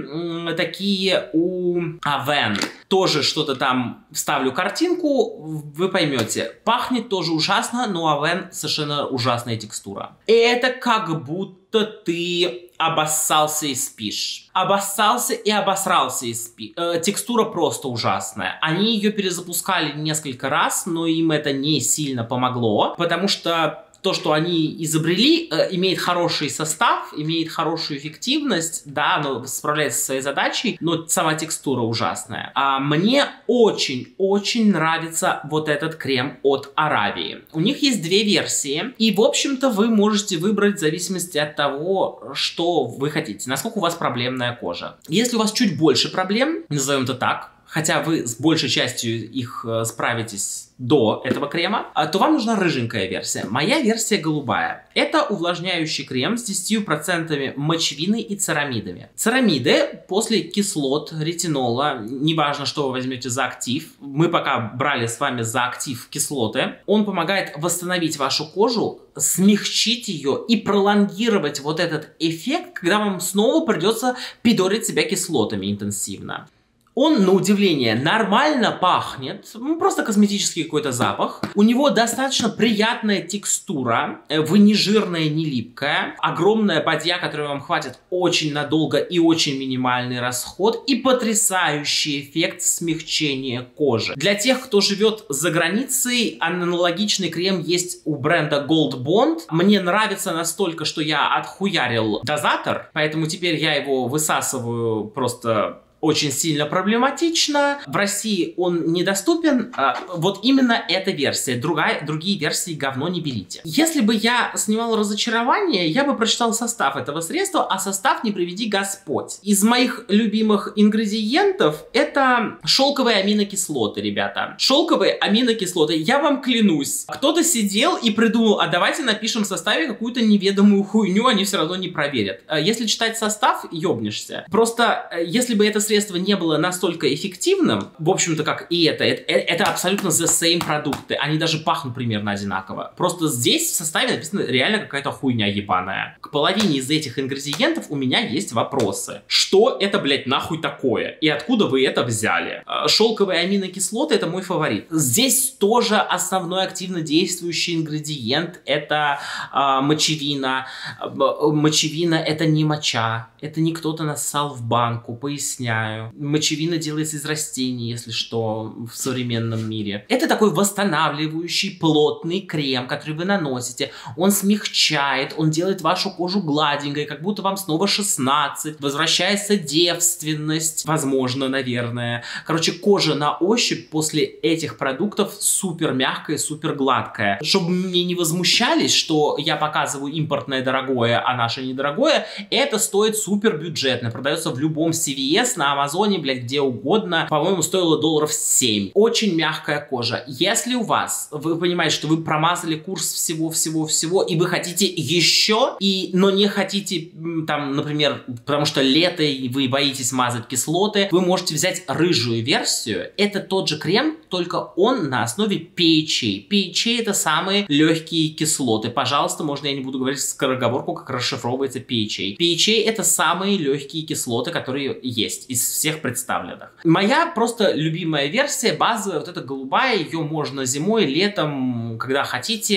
такие у Avène. Тоже что-то там вставлю картинку, вы поймете. Пахнет тоже ужасно, но у Avène совершенно ужасная текстура. Это как будто ты обоссался и спишь. Обоссался и обосрался и спишь. Текстура просто ужасная. Они ее перезапускали несколько раз, но им это не сильно помогло, потому что то, что они изобрели, имеет хороший состав, имеет хорошую эффективность, да, оно справляется со своей задачей, но сама текстура ужасная. А мне очень-очень нравится вот этот крем от Аравии. У них есть две версии, и, в общем-то, вы можете выбрать в зависимости от того, что вы хотите, насколько у вас проблемная кожа. Если у вас чуть больше проблем, назовем это так, хотя вы с большей частью их справитесь до этого крема, то вам нужна рыженькая версия. Моя версия голубая. Это увлажняющий крем с 10% мочевины и церамидами. Церамиды после кислот, ретинола, неважно, что вы возьмете за актив, мы пока брали с вами за актив кислоты, он помогает восстановить вашу кожу, смягчить ее и пролонгировать вот этот эффект, когда вам снова придется пидорить себя кислотами интенсивно. Он, на удивление, нормально пахнет, просто косметический какой-то запах. У него достаточно приятная текстура, вы не жирная, не липкая. Огромная бадья, которой вам хватит очень надолго и очень минимальный расход. И потрясающий эффект смягчения кожи. Для тех, кто живет за границей, аналогичный крем есть у бренда Gold Bond. Мне нравится настолько, что я отхуярил дозатор, поэтому теперь я его высасываю просто очень сильно проблематично. В России он недоступен. Вот именно эта версия. Другие версии говно не берите. Если бы я снимал разочарование, я бы прочитал состав этого средства, а состав не приведи Господь. Из моих любимых ингредиентов это шелковые аминокислоты, ребята. Шелковые аминокислоты, я вам клянусь. Кто-то сидел и придумал, а давайте напишем в составе какую-то неведомую хуйню, они все равно не проверят. Если читать состав, ёбнешься. Просто, если бы это средство не было настолько эффективным, в общем-то, как и это абсолютно the same продукты. Они даже пахнут примерно одинаково. Просто здесь в составе написано реально какая-то хуйня ебаная. К половине из этих ингредиентов у меня есть вопросы. Что это, блядь, нахуй такое? И откуда вы это взяли? Шелковые аминокислоты — это мой фаворит. Здесь тоже основной активно действующий ингредиент — это мочевина. Мочевина — это не моча. Это не кто-то нассал в банку, поясняю. Мочевина делается из растений, если что, в современном мире. Это такой восстанавливающий, плотный крем, который вы наносите. Он смягчает, он делает вашу кожу гладенькой, как будто вам снова 16. Возвращается девственность, возможно, наверное. Короче, кожа на ощупь после этих продуктов супер мягкая, супер гладкая. Чтобы мне не возмущались, что я показываю импортное дорогое, а наше недорогое, это стоит супер бюджетно. Продается в любом CVS, на Амазоне, блядь, где угодно. По-моему, стоило $7. Очень мягкая кожа. Если у вас, вы понимаете, что вы промазали курс всего-всего-всего, и вы хотите еще, но не хотите, там, например, потому что лето, и вы боитесь мазать кислоты, вы можете взять рыжую версию. Это тот же крем, только он на основе PHA. PHA — это самые легкие кислоты. Пожалуйста, можно я не буду говорить скороговорку, как расшифровывается PHA. PHA — это самые легкие кислоты, которые есть из всех представленных. Моя просто любимая версия, базовая, вот эта голубая, ее можно зимой, летом, когда хотите,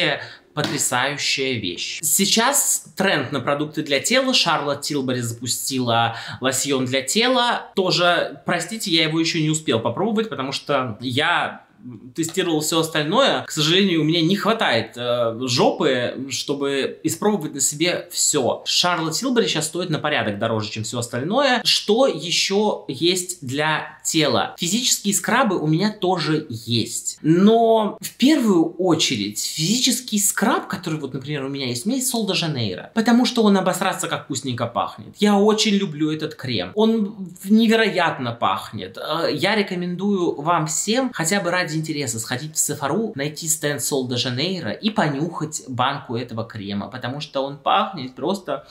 потрясающая вещь. Сейчас тренд на продукты для тела. Шарлотт Тилбери запустила лосьон для тела. Тоже, простите, я его еще не успел попробовать, потому что я тестировал все остальное. К сожалению, у меня не хватает жопы, чтобы испробовать на себе все. Шарлотт Тилбери сейчас стоит на порядок дороже, чем все остальное. Что еще есть для тела? Физические скрабы у меня тоже есть. Но в первую очередь физический скраб, который вот, например, у меня есть Сол де Жанейро, потому что он обосраться как вкусненько пахнет. Я очень люблю этот крем. Он невероятно пахнет. Я рекомендую вам всем хотя бы ради интереса сходить в Сефару, найти стенд Сол де Жанейро и понюхать банку этого крема, потому что он пахнет просто...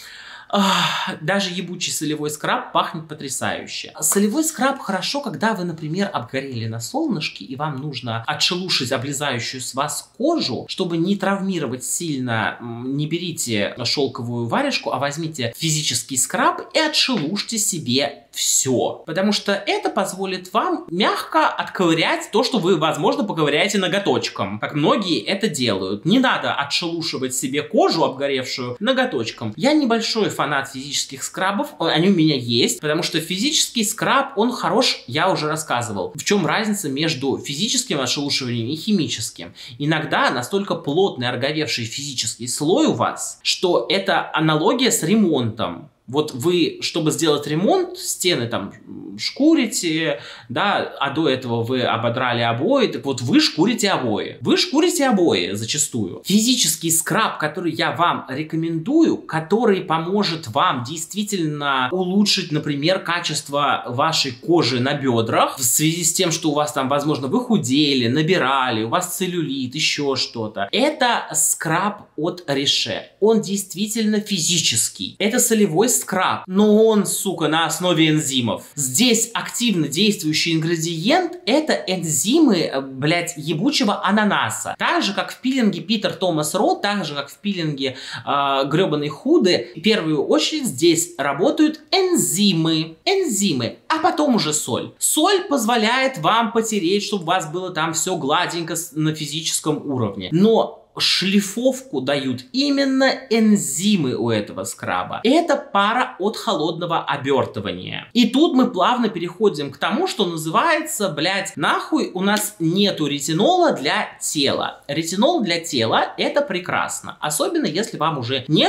Даже ебучий солевой скраб пахнет потрясающе. Солевой скраб хорошо, когда вы, например, обгорели на солнышке, и вам нужно отшелушить облезающую с вас кожу, чтобы не травмировать сильно. Не берите шелковую варежку, а возьмите физический скраб и отшелушьте себе все. Потому что это позволит вам мягко отковырять то, что вы, возможно, поковыряете ноготочком. Как многие это делают. Не надо отшелушивать себе кожу обгоревшую ноготочком. Я небольшой фанат физических скрабов. Они у меня есть. Потому что физический скраб, он хорош, я уже рассказывал. В чем разница между физическим отшелушиванием и химическим? Иногда настолько плотный орговевший физический слой у вас, что это аналогия с ремонтом. Вот вы, чтобы сделать ремонт, стены там шкурите, да, а до этого вы ободрали обои, так вот вы шкурите обои. Вы шкурите обои зачастую. Физический скраб, который я вам рекомендую, который поможет вам действительно улучшить, например, качество вашей кожи на бедрах, в связи с тем, что у вас там, возможно, вы худели, набирали, у вас целлюлит, еще что-то. Это скраб от Riche. Он действительно физический. Это солевой скраб, но он, сука, на основе энзимов. Здесь активно действующий ингредиент — это энзимы, блять, ебучего ананаса. Так же, как в пилинге Питер Томас Ро, так же, как в пилинге гребаной Худы, в первую очередь здесь работают энзимы. Энзимы, а потом уже соль. Соль позволяет вам потереть, чтобы у вас было там все гладенько на физическом уровне. Но шлифовку дают именно энзимы у этого скраба. Это пара от холодного обертывания. И тут мы плавно переходим к тому, что называется, блять, нахуй у нас нету ретинола для тела. Ретинол для тела — это прекрасно. Особенно если вам уже не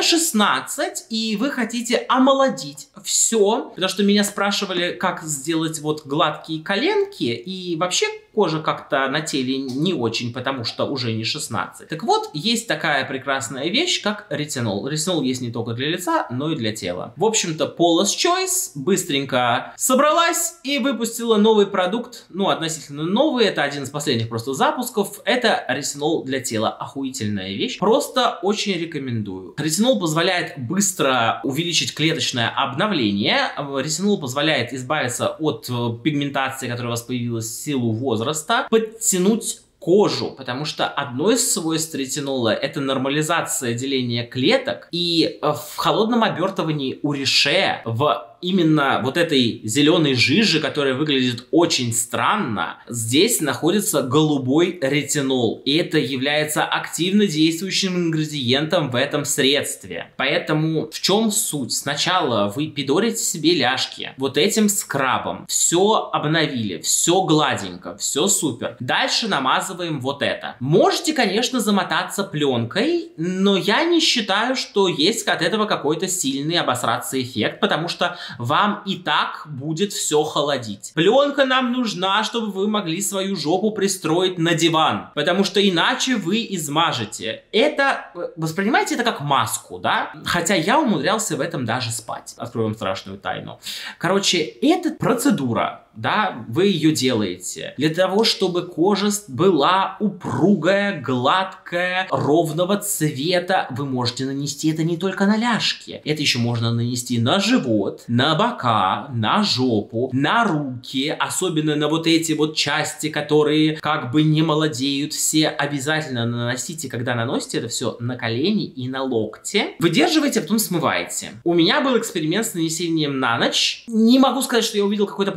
16 и вы хотите омолодить все. Потому что меня спрашивали, как сделать вот гладкие коленки, и вообще кожа как-то на теле не очень, потому что уже не 16. Так вот, есть такая прекрасная вещь, как ретинол. Ретинол есть не только для лица, но и для тела. В общем-то, Paula's Choice быстренько собралась и выпустила новый продукт. Ну, относительно новый, это один из последних просто запусков. Это ретинол для тела. Охуительная вещь. Просто очень рекомендую. Ретинол позволяет быстро увеличить клеточное обновление. Ретинол позволяет избавиться от пигментации, которая у вас появилась в силу возраста, подтянуть кожу, потому что одно из свойств ретинола — это нормализация деления клеток, и в холодном обертывании у Riche в именно вот этой зеленой жижи, которая выглядит очень странно, здесь находится голубой ретинол, и это является активно действующим ингредиентом в этом средстве. Поэтому в чем суть? Сначала вы пидорите себе ляжки вот этим скрабом, все обновили, все гладенько, все супер. Дальше намазываем вот это. Можете, конечно, замотаться пленкой, но я не считаю, что есть от этого какой-то сильный обосраться эффект, потому что вам и так будет все холодить. Пленка нам нужна, чтобы вы могли свою жопу пристроить на диван, потому что иначе вы измажете. Это, воспринимайте это как маску, да? Хотя я умудрялся в этом даже спать. Открою вам страшную тайну. Короче, это процедура. Да, вы ее делаете для того, чтобы кожа была упругая, гладкая, ровного цвета. Вы можете нанести это не только на ляжки. Это еще можно нанести на живот, на бока, на жопу, на руки. Особенно на вот эти вот части, которые как бы не молодеют. Все обязательно наносите, когда наносите это все, на колени и на локти. Выдерживаете, а потом смываете. У меня был эксперимент с нанесением на ночь. Не могу сказать, что я увидел какой-то прям вау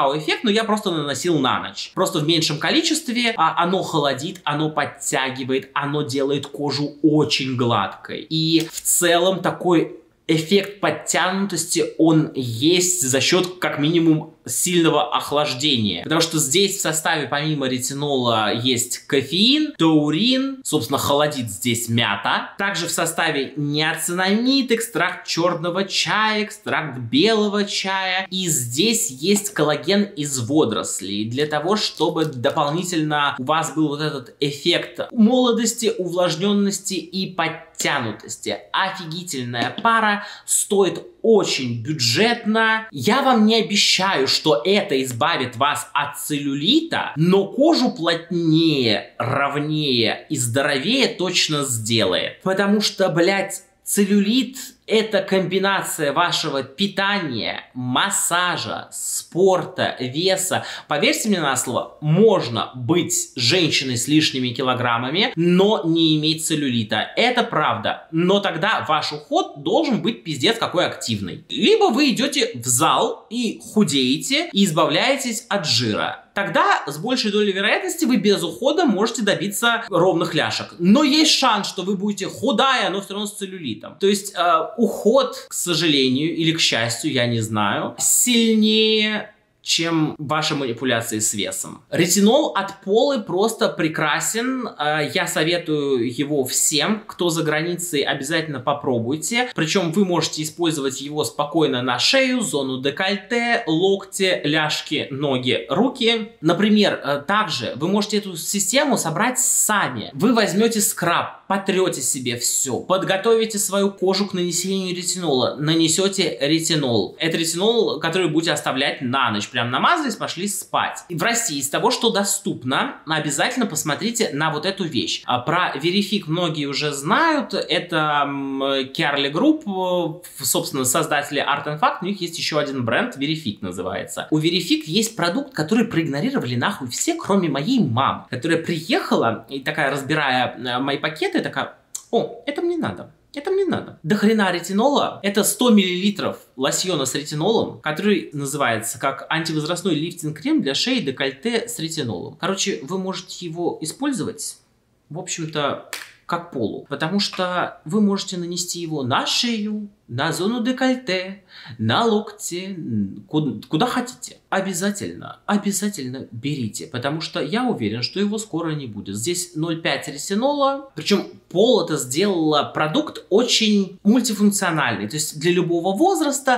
вау-эффект, но я просто наносил на ночь. Просто в меньшем количестве, оно холодит, оно подтягивает, оно делает кожу очень гладкой. И в целом такой эффект подтянутости, он есть за счет, как минимум, сильного охлаждения. Потому что здесь в составе помимо ретинола есть кофеин, таурин, собственно, холодит здесь мята. Также в составе ниацинамид, экстракт черного чая, экстракт белого чая. И здесь есть коллаген из водорослей. Для того, чтобы дополнительно у вас был вот этот эффект молодости, увлажненности и подтянутости. Офигительная пара, стоит очень бюджетно. Я вам не обещаю, что это избавит вас от целлюлита, но кожу плотнее, ровнее и здоровее точно сделает. Потому что, блядь, целлюлит — это комбинация вашего питания, массажа, спорта, веса. Поверьте мне на слово, можно быть женщиной с лишними килограммами, но не иметь целлюлита. Это правда. Но тогда ваш уход должен быть пиздец какой активный. Либо вы идете в зал и худеете, и избавляетесь от жира. Тогда с большей долей вероятности вы без ухода можете добиться ровных ляжек. Но есть шанс, что вы будете худая, но все равно с целлюлитом. То есть уход, к сожалению, или к счастью, я не знаю, сильнее, чем ваши манипуляции с весом. Ретинол от Полы просто прекрасен. Я советую его всем. Кто за границей, обязательно попробуйте. Причем вы можете использовать его спокойно на шею, зону декольте, локти, ляжки, ноги, руки. Например, также вы можете эту систему собрать сами. Вы возьмете скраб, потрете себе все, подготовите свою кожу к нанесению ретинола, нанесете ретинол. Это ретинол, который будете оставлять на ночь. Прям намазались, пошли спать. И в России из того, что доступно, обязательно посмотрите на вот эту вещь. Про Verific многие уже знают. Это Kjaerle Group, собственно, создатели Art and Fact. У них есть еще один бренд, Verific называется. У Verific есть продукт, который проигнорировали нахуй все, кроме моей мамы, которая приехала и такая, разбирая мои пакеты, такая: о, это мне надо. Это мне надо. До хрена ретинола. Это 100 мл лосьона с ретинолом, который называется как антивозрастной лифтинг-крем для шеи декольте с ретинолом. Короче, вы можете его использовать, в общем-то, как полу. Потому что вы можете нанести его на шею, на зону декольте, на локти, куда хотите. Обязательно, обязательно берите, потому что я уверен, что его скоро не будет. Здесь 0,5 ретинола, причем Пола сделала продукт очень мультифункциональный, то есть для любого возраста.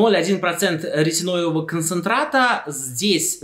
0,1% ретиноевого концентрата, здесь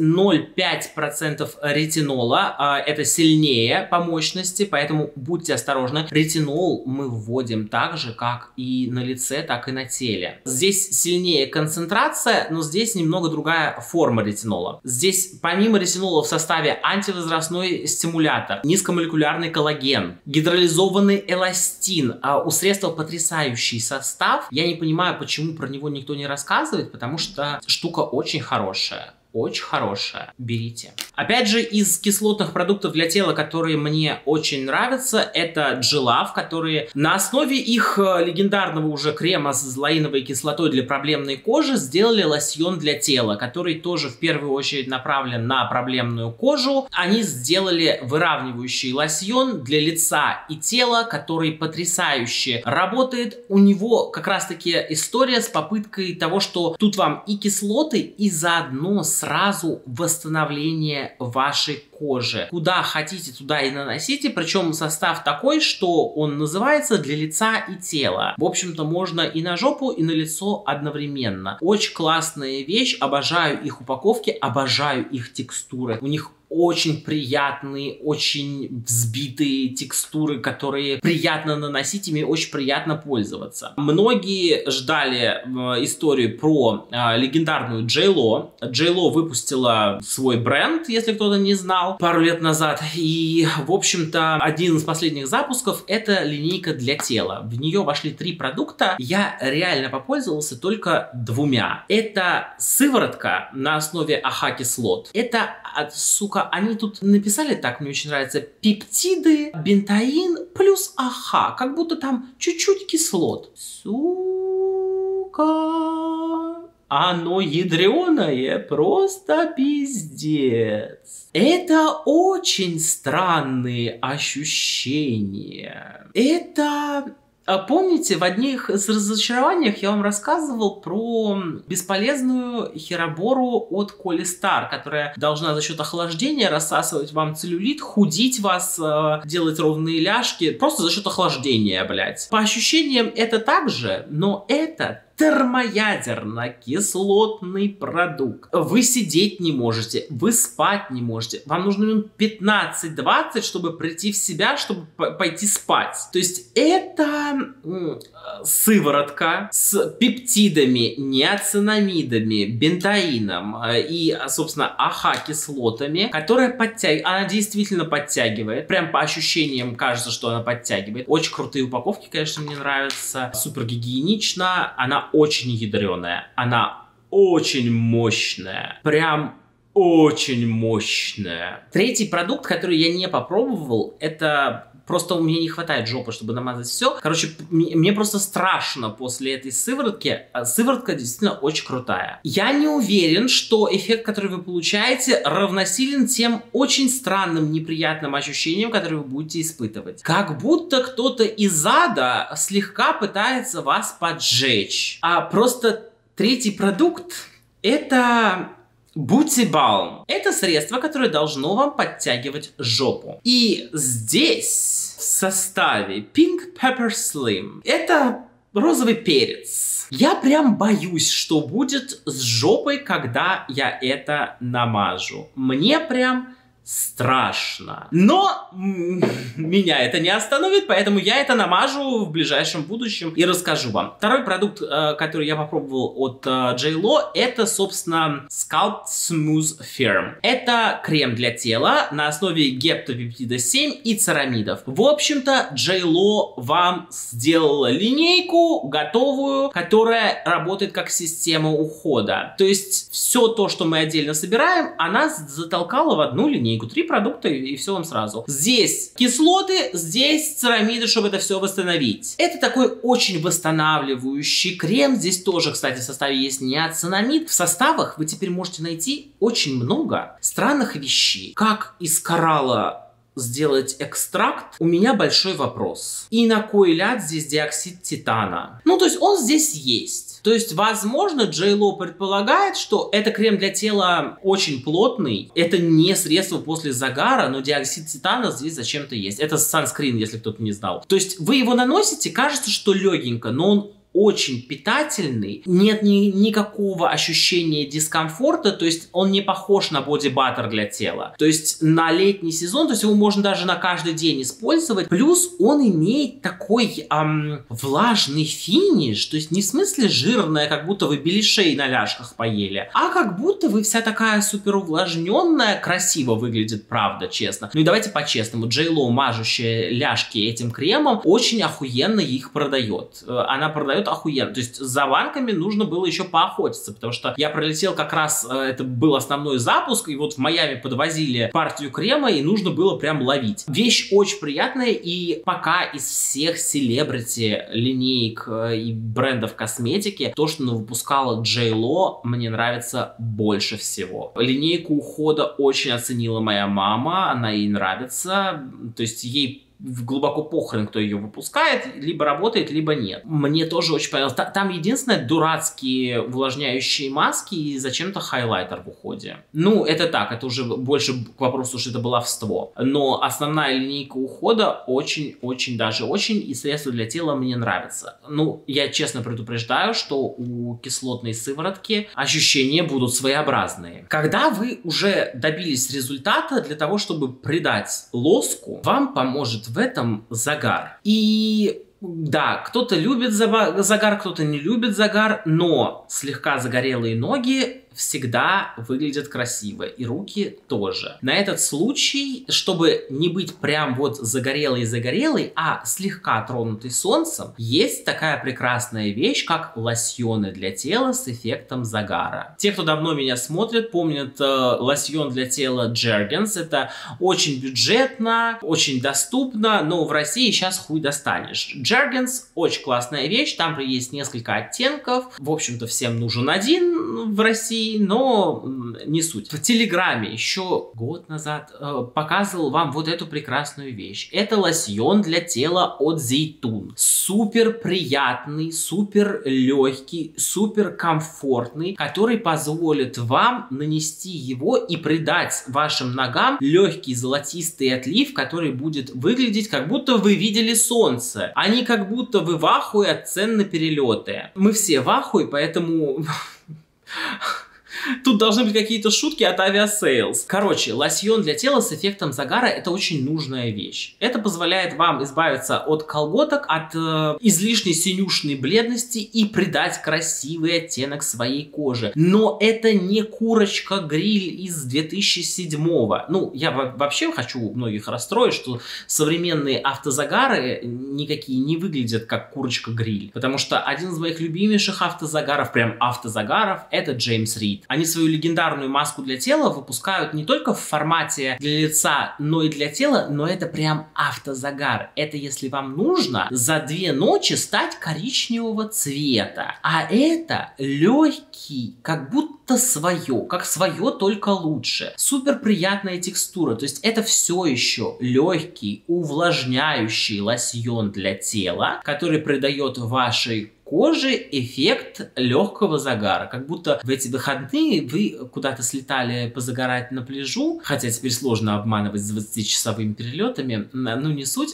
0,5% ретинола, это сильнее по мощности, поэтому будьте осторожны. Ретинол мы вводим так же, как и на лице, так и на теле. Здесь сильнее концентрация, но здесь немного другая форма ретинола. Здесь помимо ретинола в составе антивозрастной стимулятор, низкомолекулярный коллаген, гидролизованный эластин. У средства потрясающий состав. Я не понимаю, почему про него никто не рассказывает, потому что штука очень хорошая. Очень хорошая. Берите. Опять же, из кислотных продуктов для тела, которые мне очень нравятся, это G-Love, которые на основе их легендарного уже крема с злоиновой кислотой для проблемной кожи сделали лосьон для тела, который тоже в первую очередь направлен на проблемную кожу. Они сделали выравнивающий лосьон для лица и тела, который потрясающе работает. У него как раз-таки история с попыткой того, что тут вам и кислоты, и заодно сразу восстановление вашей кожи. Куда хотите, туда и наносите. Причем состав такой, что он называется для лица и тела. В общем-то, можно и на жопу, и на лицо одновременно. Очень классная вещь. Обожаю их упаковки, обожаю их текстуры. У них очень приятные, очень взбитые текстуры, которые приятно наносить, ими очень приятно пользоваться. Многие ждали историю про легендарную J.Lo. J.Lo выпустила свой бренд, если кто-то не знал, пару лет назад. И, в общем-то, один из последних запусков — это линейка для тела. В нее вошли 3 продукта. Я реально попользовался только 2. Это сыворотка на основе АХ-кислот. Это, сука, они тут написали так, мне очень нравится: пептиды, бентаин плюс АХ. Как будто там чуть-чуть кислот. Сука. оно ядреное, просто пиздец. Это очень странные ощущения. Это... Помните, в одних из разочарованиях я вам рассказывал про бесполезную херобору от Коли Стар, которая должна за счет охлаждения рассасывать вам целлюлит, худить вас, делать ровные ляжки, просто за счет охлаждения, блядь. По ощущениям это так же, но это термоядерно-кислотный продукт. Вы сидеть не можете, вы спать не можете. Вам нужно минут 15-20, чтобы прийти в себя, чтобы пойти спать. То есть это сыворотка с пептидами, неоцинамидами, бентаином и, собственно, АХ-кислотами, которая подтягивает. Она действительно подтягивает. Прям по ощущениям кажется, что она подтягивает. Очень крутые упаковки, конечно, мне нравятся. Супер гигиенично. Она очень ядреная, она очень мощная, прям очень мощная. Третий продукт, который я не попробовал, это... Просто у меня не хватает жопы, чтобы намазать все. Короче, мне просто страшно после этой сыворотки. Сыворотка действительно очень крутая. Я не уверен, что эффект, который вы получаете, равносилен тем очень странным, неприятным ощущениям, которые вы будете испытывать. Как будто кто-то из ада слегка пытается вас поджечь. А просто третий продукт — это... Booty Balm. Это средство, которое должно вам подтягивать жопу. И здесь в составе Pink Pepper Slim. Это розовый перец. Я прям боюсь, что будет с жопой, когда я это намажу. Мне прям... страшно. Но меня это не остановит, поэтому я это намажу в ближайшем будущем и расскажу вам. Второй продукт, который я попробовал от J.Lo, это, собственно, Scalp Smooth Firm. Это крем для тела на основе гептопептида 7 и церамидов. В общем-то, J.Lo вам сделала линейку готовую, которая работает как система ухода. То есть все то, что мы отдельно собираем, она затолкала в одну линейку. 3 продукта и все вам сразу. Здесь кислоты, здесь церамиды, чтобы это все восстановить. Это такой очень восстанавливающий крем. Здесь тоже, кстати, в составе есть неоцинамид. В составах вы теперь можете найти очень много странных вещей. Как из коралла сделать экстракт, у меня большой вопрос. И на кой ляд здесь диоксид титана? Ну, то есть он здесь есть. То есть, возможно, J.Lo предполагает, что это крем для тела очень плотный. Это не средство после загара, но диоксид титана здесь зачем-то есть. Это санскрин, если кто-то не знал. То есть, вы его наносите, кажется, что легенько, но он очень питательный, нет никакого ощущения дискомфорта, то есть он не похож на боди-баттер для тела. То есть на летний сезон, то есть его можно даже на каждый день использовать. Плюс он имеет такой влажный финиш, то есть не в смысле жирная, как будто вы беляшей на ляжках поели, а как будто вы вся такая супер увлажненная, красиво выглядит, правда, честно. Ну и давайте по-честному, J.Lo, мажущая ляжки этим кремом, очень охуенно их продает. Она продает охуенно. То есть за банками нужно было еще поохотиться, потому что я пролетел как раз, это был основной запуск, и вот в Майами подвозили партию крема, и нужно было прям ловить. Вещь очень приятная, и пока из всех селебрити линеек и брендов косметики, то, что выпускала J.Lo, мне нравится больше всего. Линейку ухода очень оценила моя мама, она ей нравится, то есть ей глубоко похрен, кто ее выпускает, либо работает, либо нет. Мне тоже очень понравилось. Там единственное дурацкие увлажняющие маски и зачем-то хайлайтер в уходе. Ну, это так, это уже больше к вопросу, что это баловство. Но основная линейка ухода очень, даже очень, и средства для тела мне нравятся. Ну, я честно предупреждаю, что у кислотной сыворотки ощущения будут своеобразные. Когда вы уже добились результата, для того, чтобы придать лоску, вам поможет в этом загар. И да, кто-то любит загар, кто-то не любит загар, но слегка загорелые ноги всегда выглядят красиво, и руки тоже. На этот случай, чтобы не быть прям вот загорелый-загорелый, а слегка тронутый солнцем, есть такая прекрасная вещь, как лосьоны для тела с эффектом загара. Те, кто давно меня смотрит, помнят лосьон для тела Jergens. Это очень бюджетно, очень доступно, но в России сейчас хуй достанешь. Jergens очень классная вещь, там есть несколько оттенков. В общем-то, всем нужен один в России, но не суть. В Телеграме еще год назад показывал вам вот эту прекрасную вещь. Это лосьон для тела от Zeytun. Супер приятный, супер легкий, супер комфортный, который позволит вам нанести его и придать вашим ногам легкий золотистый отлив, который будет выглядеть, как будто вы видели солнце, а не как будто вы в ахуе от цен на перелеты. Мы все в ахуе, поэтому... Тут должны быть какие-то шутки от Aviasales. Короче, лосьон для тела с эффектом загара — это очень нужная вещь. Это позволяет вам избавиться от колготок, от излишней синюшной бледности и придать красивый оттенок своей коже. Но это не курочка-гриль из 2007-го. Ну, я вообще хочу многих расстроить, что современные автозагары никакие не выглядят как курочка-гриль. Потому что один из моих любимейших автозагаров, прям автозагаров, это Джеймс Рид. Они свою легендарную маску для тела выпускают не только в формате для лица, но и для тела, но это прям автозагар. Это если вам нужно за 2 ночи стать коричневого цвета. А это легкий, как будто свое, как свое, только лучше. Супер приятная текстура, то есть это все еще легкий, увлажняющий лосьон для тела, который придает вашей кожи эффект легкого загара. Как будто в эти выходные вы куда-то слетали позагорать на пляжу, хотя теперь сложно обманывать с 20-часовыми перелетами, ну не суть,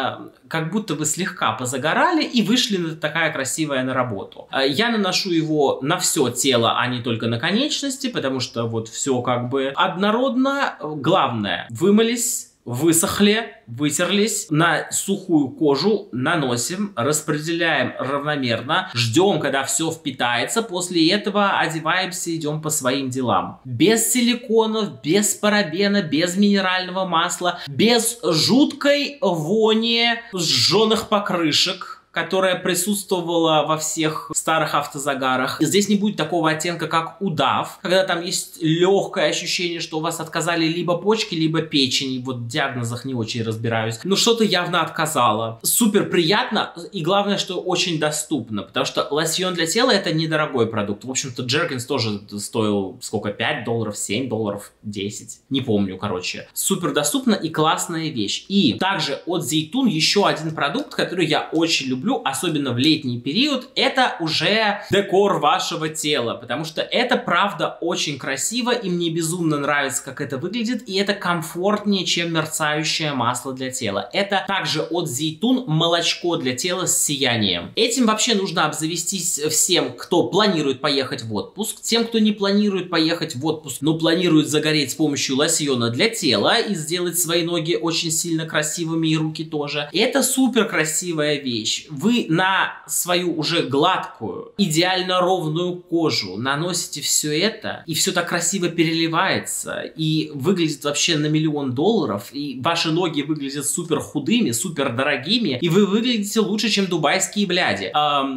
как будто вы слегка позагорали и вышли такая красивая на работу. Я наношу его на все тело, а не только на конечности, потому что вот все как бы однородно. Главное, вымылись, высохли, вытерлись, на сухую кожу наносим, распределяем равномерно, ждем, когда все впитается, после этого одеваемся, идем по своим делам. Без силиконов, без парабена, без минерального масла, без жуткой вони сжженных покрышек, которая присутствовала во всех старых автозагарах. Здесь не будет такого оттенка, как удав, когда там есть легкое ощущение, что у вас отказали либо почки, либо печень. Вот в диагнозах не очень разбираюсь. Но что-то явно отказало. Супер приятно, и главное, что очень доступно, потому что лосьон для тела — это недорогой продукт. В общем-то, Jergens тоже стоил сколько? $5, $7, 10? Не помню, короче. Супер доступно и классная вещь. И также от Zeytun еще один продукт, который я очень люблю, особенно в летний период, это уже декор вашего тела, потому что это правда очень красиво, и мне безумно нравится, как это выглядит, и это комфортнее, чем мерцающее масло для тела. Это также от Zeytun молочко для тела с сиянием. Этим вообще нужно обзавестись всем, кто планирует поехать в отпуск, тем, кто не планирует поехать в отпуск, но планирует загореть с помощью лосьона для тела и сделать свои ноги очень сильно красивыми и руки тоже. И это супер красивая вещь. Вы на свою уже гладкую, идеально ровную кожу наносите все это, и все так красиво переливается, и выглядит вообще на $1 000 000, и ваши ноги выглядят супер худыми, супер дорогими, и вы выглядите лучше, чем дубайские бляди.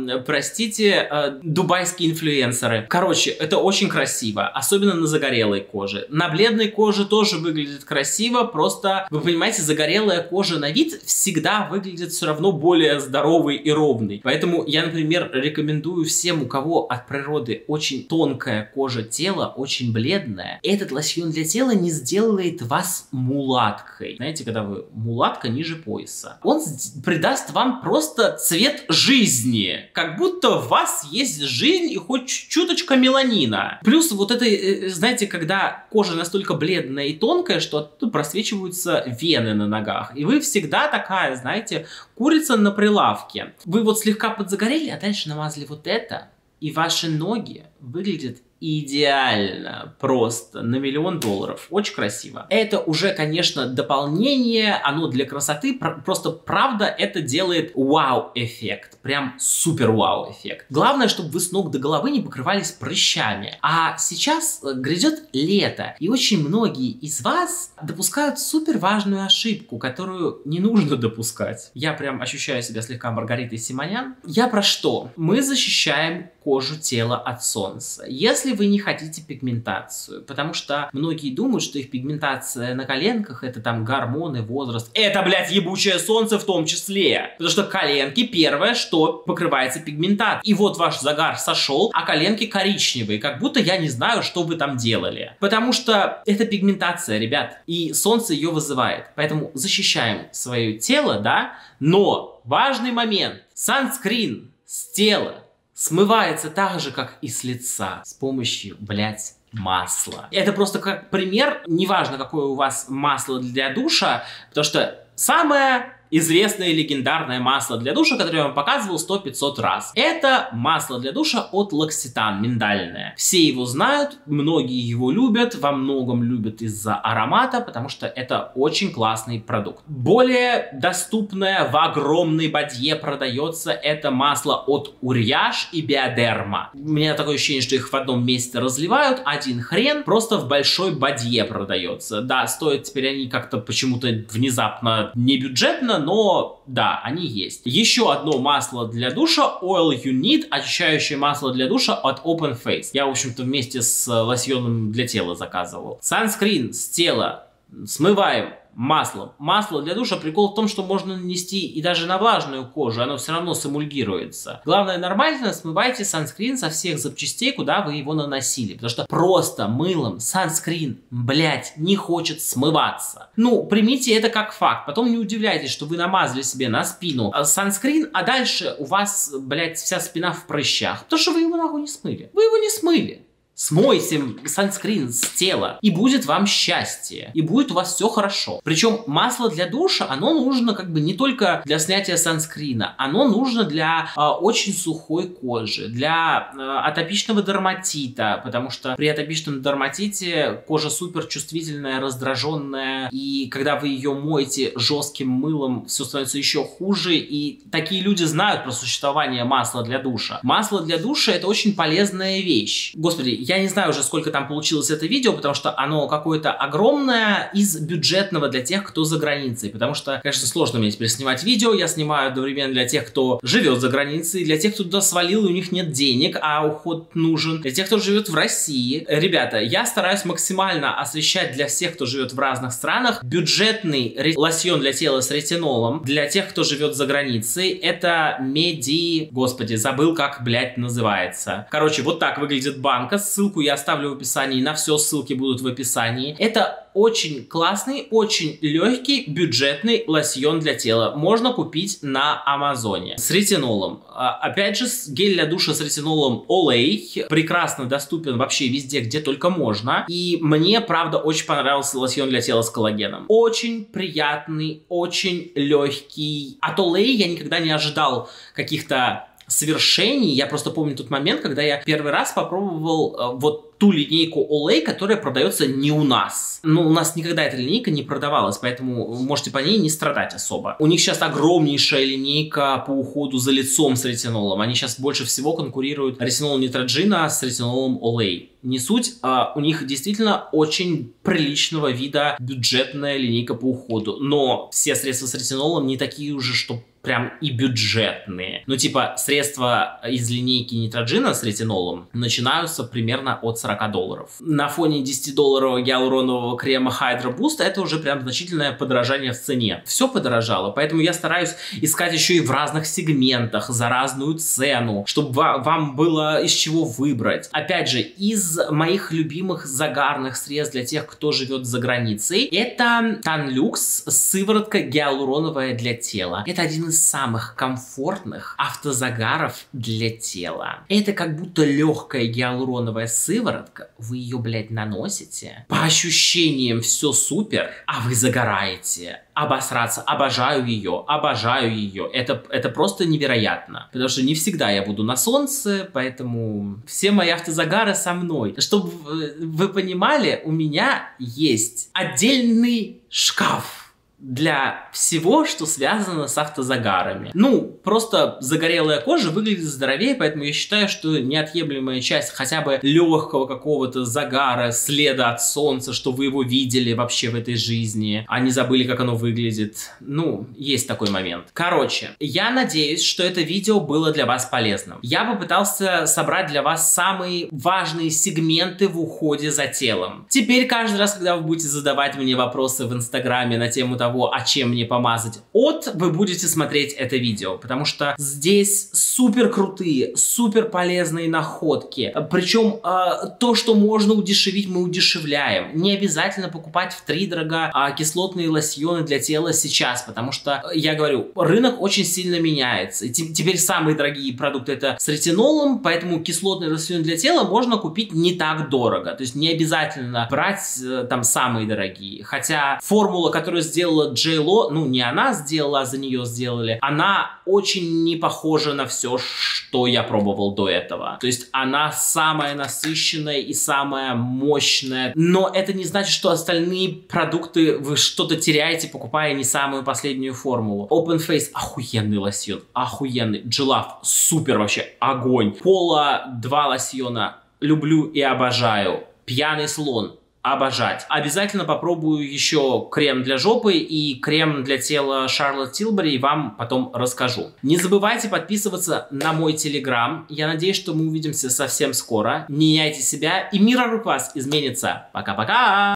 Дубайские инфлюенсеры. Короче, это очень красиво, особенно на загорелой коже. На бледной коже тоже выглядит красиво, просто, вы понимаете, загорелая кожа на вид всегда выглядит все равно более здоровой и ровный. Поэтому я, например, рекомендую всем, у кого от природы очень тонкая кожа тела, очень бледная, этот лосьон для тела не сделает вас мулаткой. Знаете, когда вы мулатка ниже пояса. Он придаст вам просто цвет жизни. Как будто в вас есть жизнь и хоть чуточка меланина. Плюс вот это, знаете, когда кожа настолько бледная и тонкая, что оттуда просвечиваются вены на ногах. И вы всегда такая, знаете, курица на прилавке. Вы вот слегка подзагорели, а дальше намазали вот это, и ваши ноги выглядят идеально, просто на $1 000 000. Очень красиво. Это уже, конечно, дополнение, оно для красоты, просто правда это делает вау-эффект, прям супер вау-эффект. Главное, чтобы вы с ног до головы не покрывались прыщами. А сейчас грядет лето, и очень многие из вас допускают супер важную ошибку, которую не нужно допускать. Я прям ощущаю себя слегка Маргаритой Симонян. Я про что? Мы защищаем кожу тела от солнца. Если вы не хотите пигментацию, потому что многие думают, что их пигментация на коленках это там гормоны, возраст. Это, блядь, ебучее солнце в том числе. Потому что коленки первое, что покрывается пигментацией. И вот ваш загар сошел, а коленки коричневые. Как будто я не знаю, что вы там делали. Потому что это пигментация, ребят. И солнце ее вызывает. Поэтому защищаем свое тело, да. Но важный момент. Санскрин с тела смывается так же, как и с лица, с помощью, блядь, масла. Это просто как пример, неважно, какое у вас масло для душа, потому что самое известное легендарное масло для душа, которое я вам показывал 100-500 раз. Это масло для душа от L'Occitane, миндальное. Все его знают, многие его любят, во многом любят из-за аромата, потому что это очень классный продукт. Более доступное в огромной бадье продается это масло от Uriage и Bioderma. У меня такое ощущение, что их в одном месте разливают, один хрен, просто в большой бадье продается. Да, стоят теперь они как-то почему-то внезапно не бюджетно, но да, они есть. Еще одно масло для душа Oil You Need, очищающее масло для душа от Open Face. Я, в общем-то, вместе с лосьоном для тела заказывал. Санскрин с тела смываем маслом. Масло для душа, прикол в том, что можно нанести и даже на влажную кожу, оно все равно сэмульгируется. Главное, нормально смывайте санскрин со всех запчастей, куда вы его наносили. Потому что просто мылом санскрин, блять, не хочет смываться. Ну, примите это как факт. Потом не удивляйтесь, что вы намазали себе на спину санскрин, а дальше у вас, блять, вся спина в прыщах. Потому что вы его нахуй не смыли. Вы его не смыли. Смойте санскрин с тела, и будет вам счастье, и будет у вас все хорошо. Причем масло для душа, оно нужно как бы не только для снятия санскрина, оно нужно для очень сухой кожи, для атопичного дерматита, потому что при атопичном дерматите кожа супер чувствительная, раздраженная, и когда вы ее моете жестким мылом, все становится еще хуже, и такие люди знают про существование масла для душа. Масло для душа это очень полезная вещь. Господи, я не знаю уже, сколько там получилось это видео, потому что оно какое-то огромное из бюджетного для тех, кто за границей. Потому что, конечно, сложно мне теперь снимать видео. Я снимаю одновременно для тех, кто живет за границей, для тех, кто туда свалил, и у них нет денег, а уход нужен, для тех, кто живет в России. Ребята, я стараюсь максимально освещать для всех, кто живет в разных странах, бюджетный лосьон для тела с ретинолом. Для тех, кто живет за границей, это Господи, забыл, как, блядь, называется. Короче, вот так выглядит банка. Ссылку я оставлю в описании, на все ссылки будут в описании. Это очень классный, очень легкий, бюджетный лосьон для тела. Можно купить на Амазоне. С ретинолом. Опять же, гель для душа с ретинолом Olay прекрасно доступен вообще везде, где только можно. И мне, правда, очень понравился лосьон для тела с коллагеном. Очень приятный, очень легкий. От Olay я никогда не ожидал каких-то свершений. Я просто помню тот момент, когда я первый раз попробовал вот ту линейку Olay, которая продается не у нас. Ну, у нас никогда эта линейка не продавалась, поэтому можете по ней не страдать особо. У них сейчас огромнейшая линейка по уходу за лицом с ретинолом. Они сейчас больше всего конкурируют ретинол Neutrogena с ретинолом Olay. Не суть, у них действительно очень приличного вида бюджетная линейка по уходу. Но все средства с ретинолом не такие уже, что прям и бюджетные. Ну, типа, средства из линейки Neutrogena с ретинолом начинаются примерно от $40. На фоне $10 гиалуронового крема Hydra Boost это уже прям значительное подорожание в цене. Все подорожало, поэтому я стараюсь искать еще и в разных сегментах за разную цену, чтобы вам было из чего выбрать. Опять же, из моих любимых загарных средств для тех, кто живет за границей, это Tanlux сыворотка гиалуроновая для тела. Это один из самых комфортных автозагаров для тела. Это как будто легкая гиалуроновая сыворотка, сыворотка, вы ее, блядь, наносите, по ощущениям все супер, а вы загораете. Обосраться, обожаю ее. Это просто невероятно. Потому что не всегда я буду на солнце, поэтому все мои автозагары со мной. Чтобы вы понимали, у меня есть отдельный шкаф для всего, что связано с автозагарами. Ну, просто загорелая кожа выглядит здоровее, поэтому я считаю, что неотъемлемая часть хотя бы легкого какого-то загара, следа от солнца, что вы его видели вообще в этой жизни, а не забыли, как оно выглядит. Ну, есть такой момент. Короче, я надеюсь, что это видео было для вас полезным. Я попытался собрать для вас самые важные сегменты в уходе за телом. Теперь каждый раз, когда вы будете задавать мне вопросы в Инстаграме на тему того, а чем мне помазать вы будете смотреть это видео, потому что здесь супер крутые, супер полезные находки. Причем то, что можно удешевить, мы удешевляем. Не обязательно покупать втридорога кислотные лосьоны для тела сейчас, потому что, я говорю, рынок очень сильно меняется. И теперь самые дорогие продукты это с ретинолом, поэтому кислотные лосьоны для тела можно купить не так дорого. То есть не обязательно брать там самые дорогие. Хотя формула, которую сделала Джей-Ло, ну не она сделала, а за нее сделали, она очень не похожа на все, что я пробовал до этого. То есть она самая насыщенная и самая мощная, но это не значит, что остальные продукты вы что-то теряете, покупая не самую последнюю формулу. Open Face охуенный лосьон, охуенный. G-Love супер вообще, огонь. Пола 2 лосьона люблю и обожаю. Пьяный слон. Обожать. Обязательно попробую еще крем для жопы и крем для тела Charlotte Tilbury, и вам потом расскажу. Не забывайте подписываться на мой телеграм. Я надеюсь, что мы увидимся совсем скоро. Меняйте себя, и мир вокруг вас изменится. Пока-пока!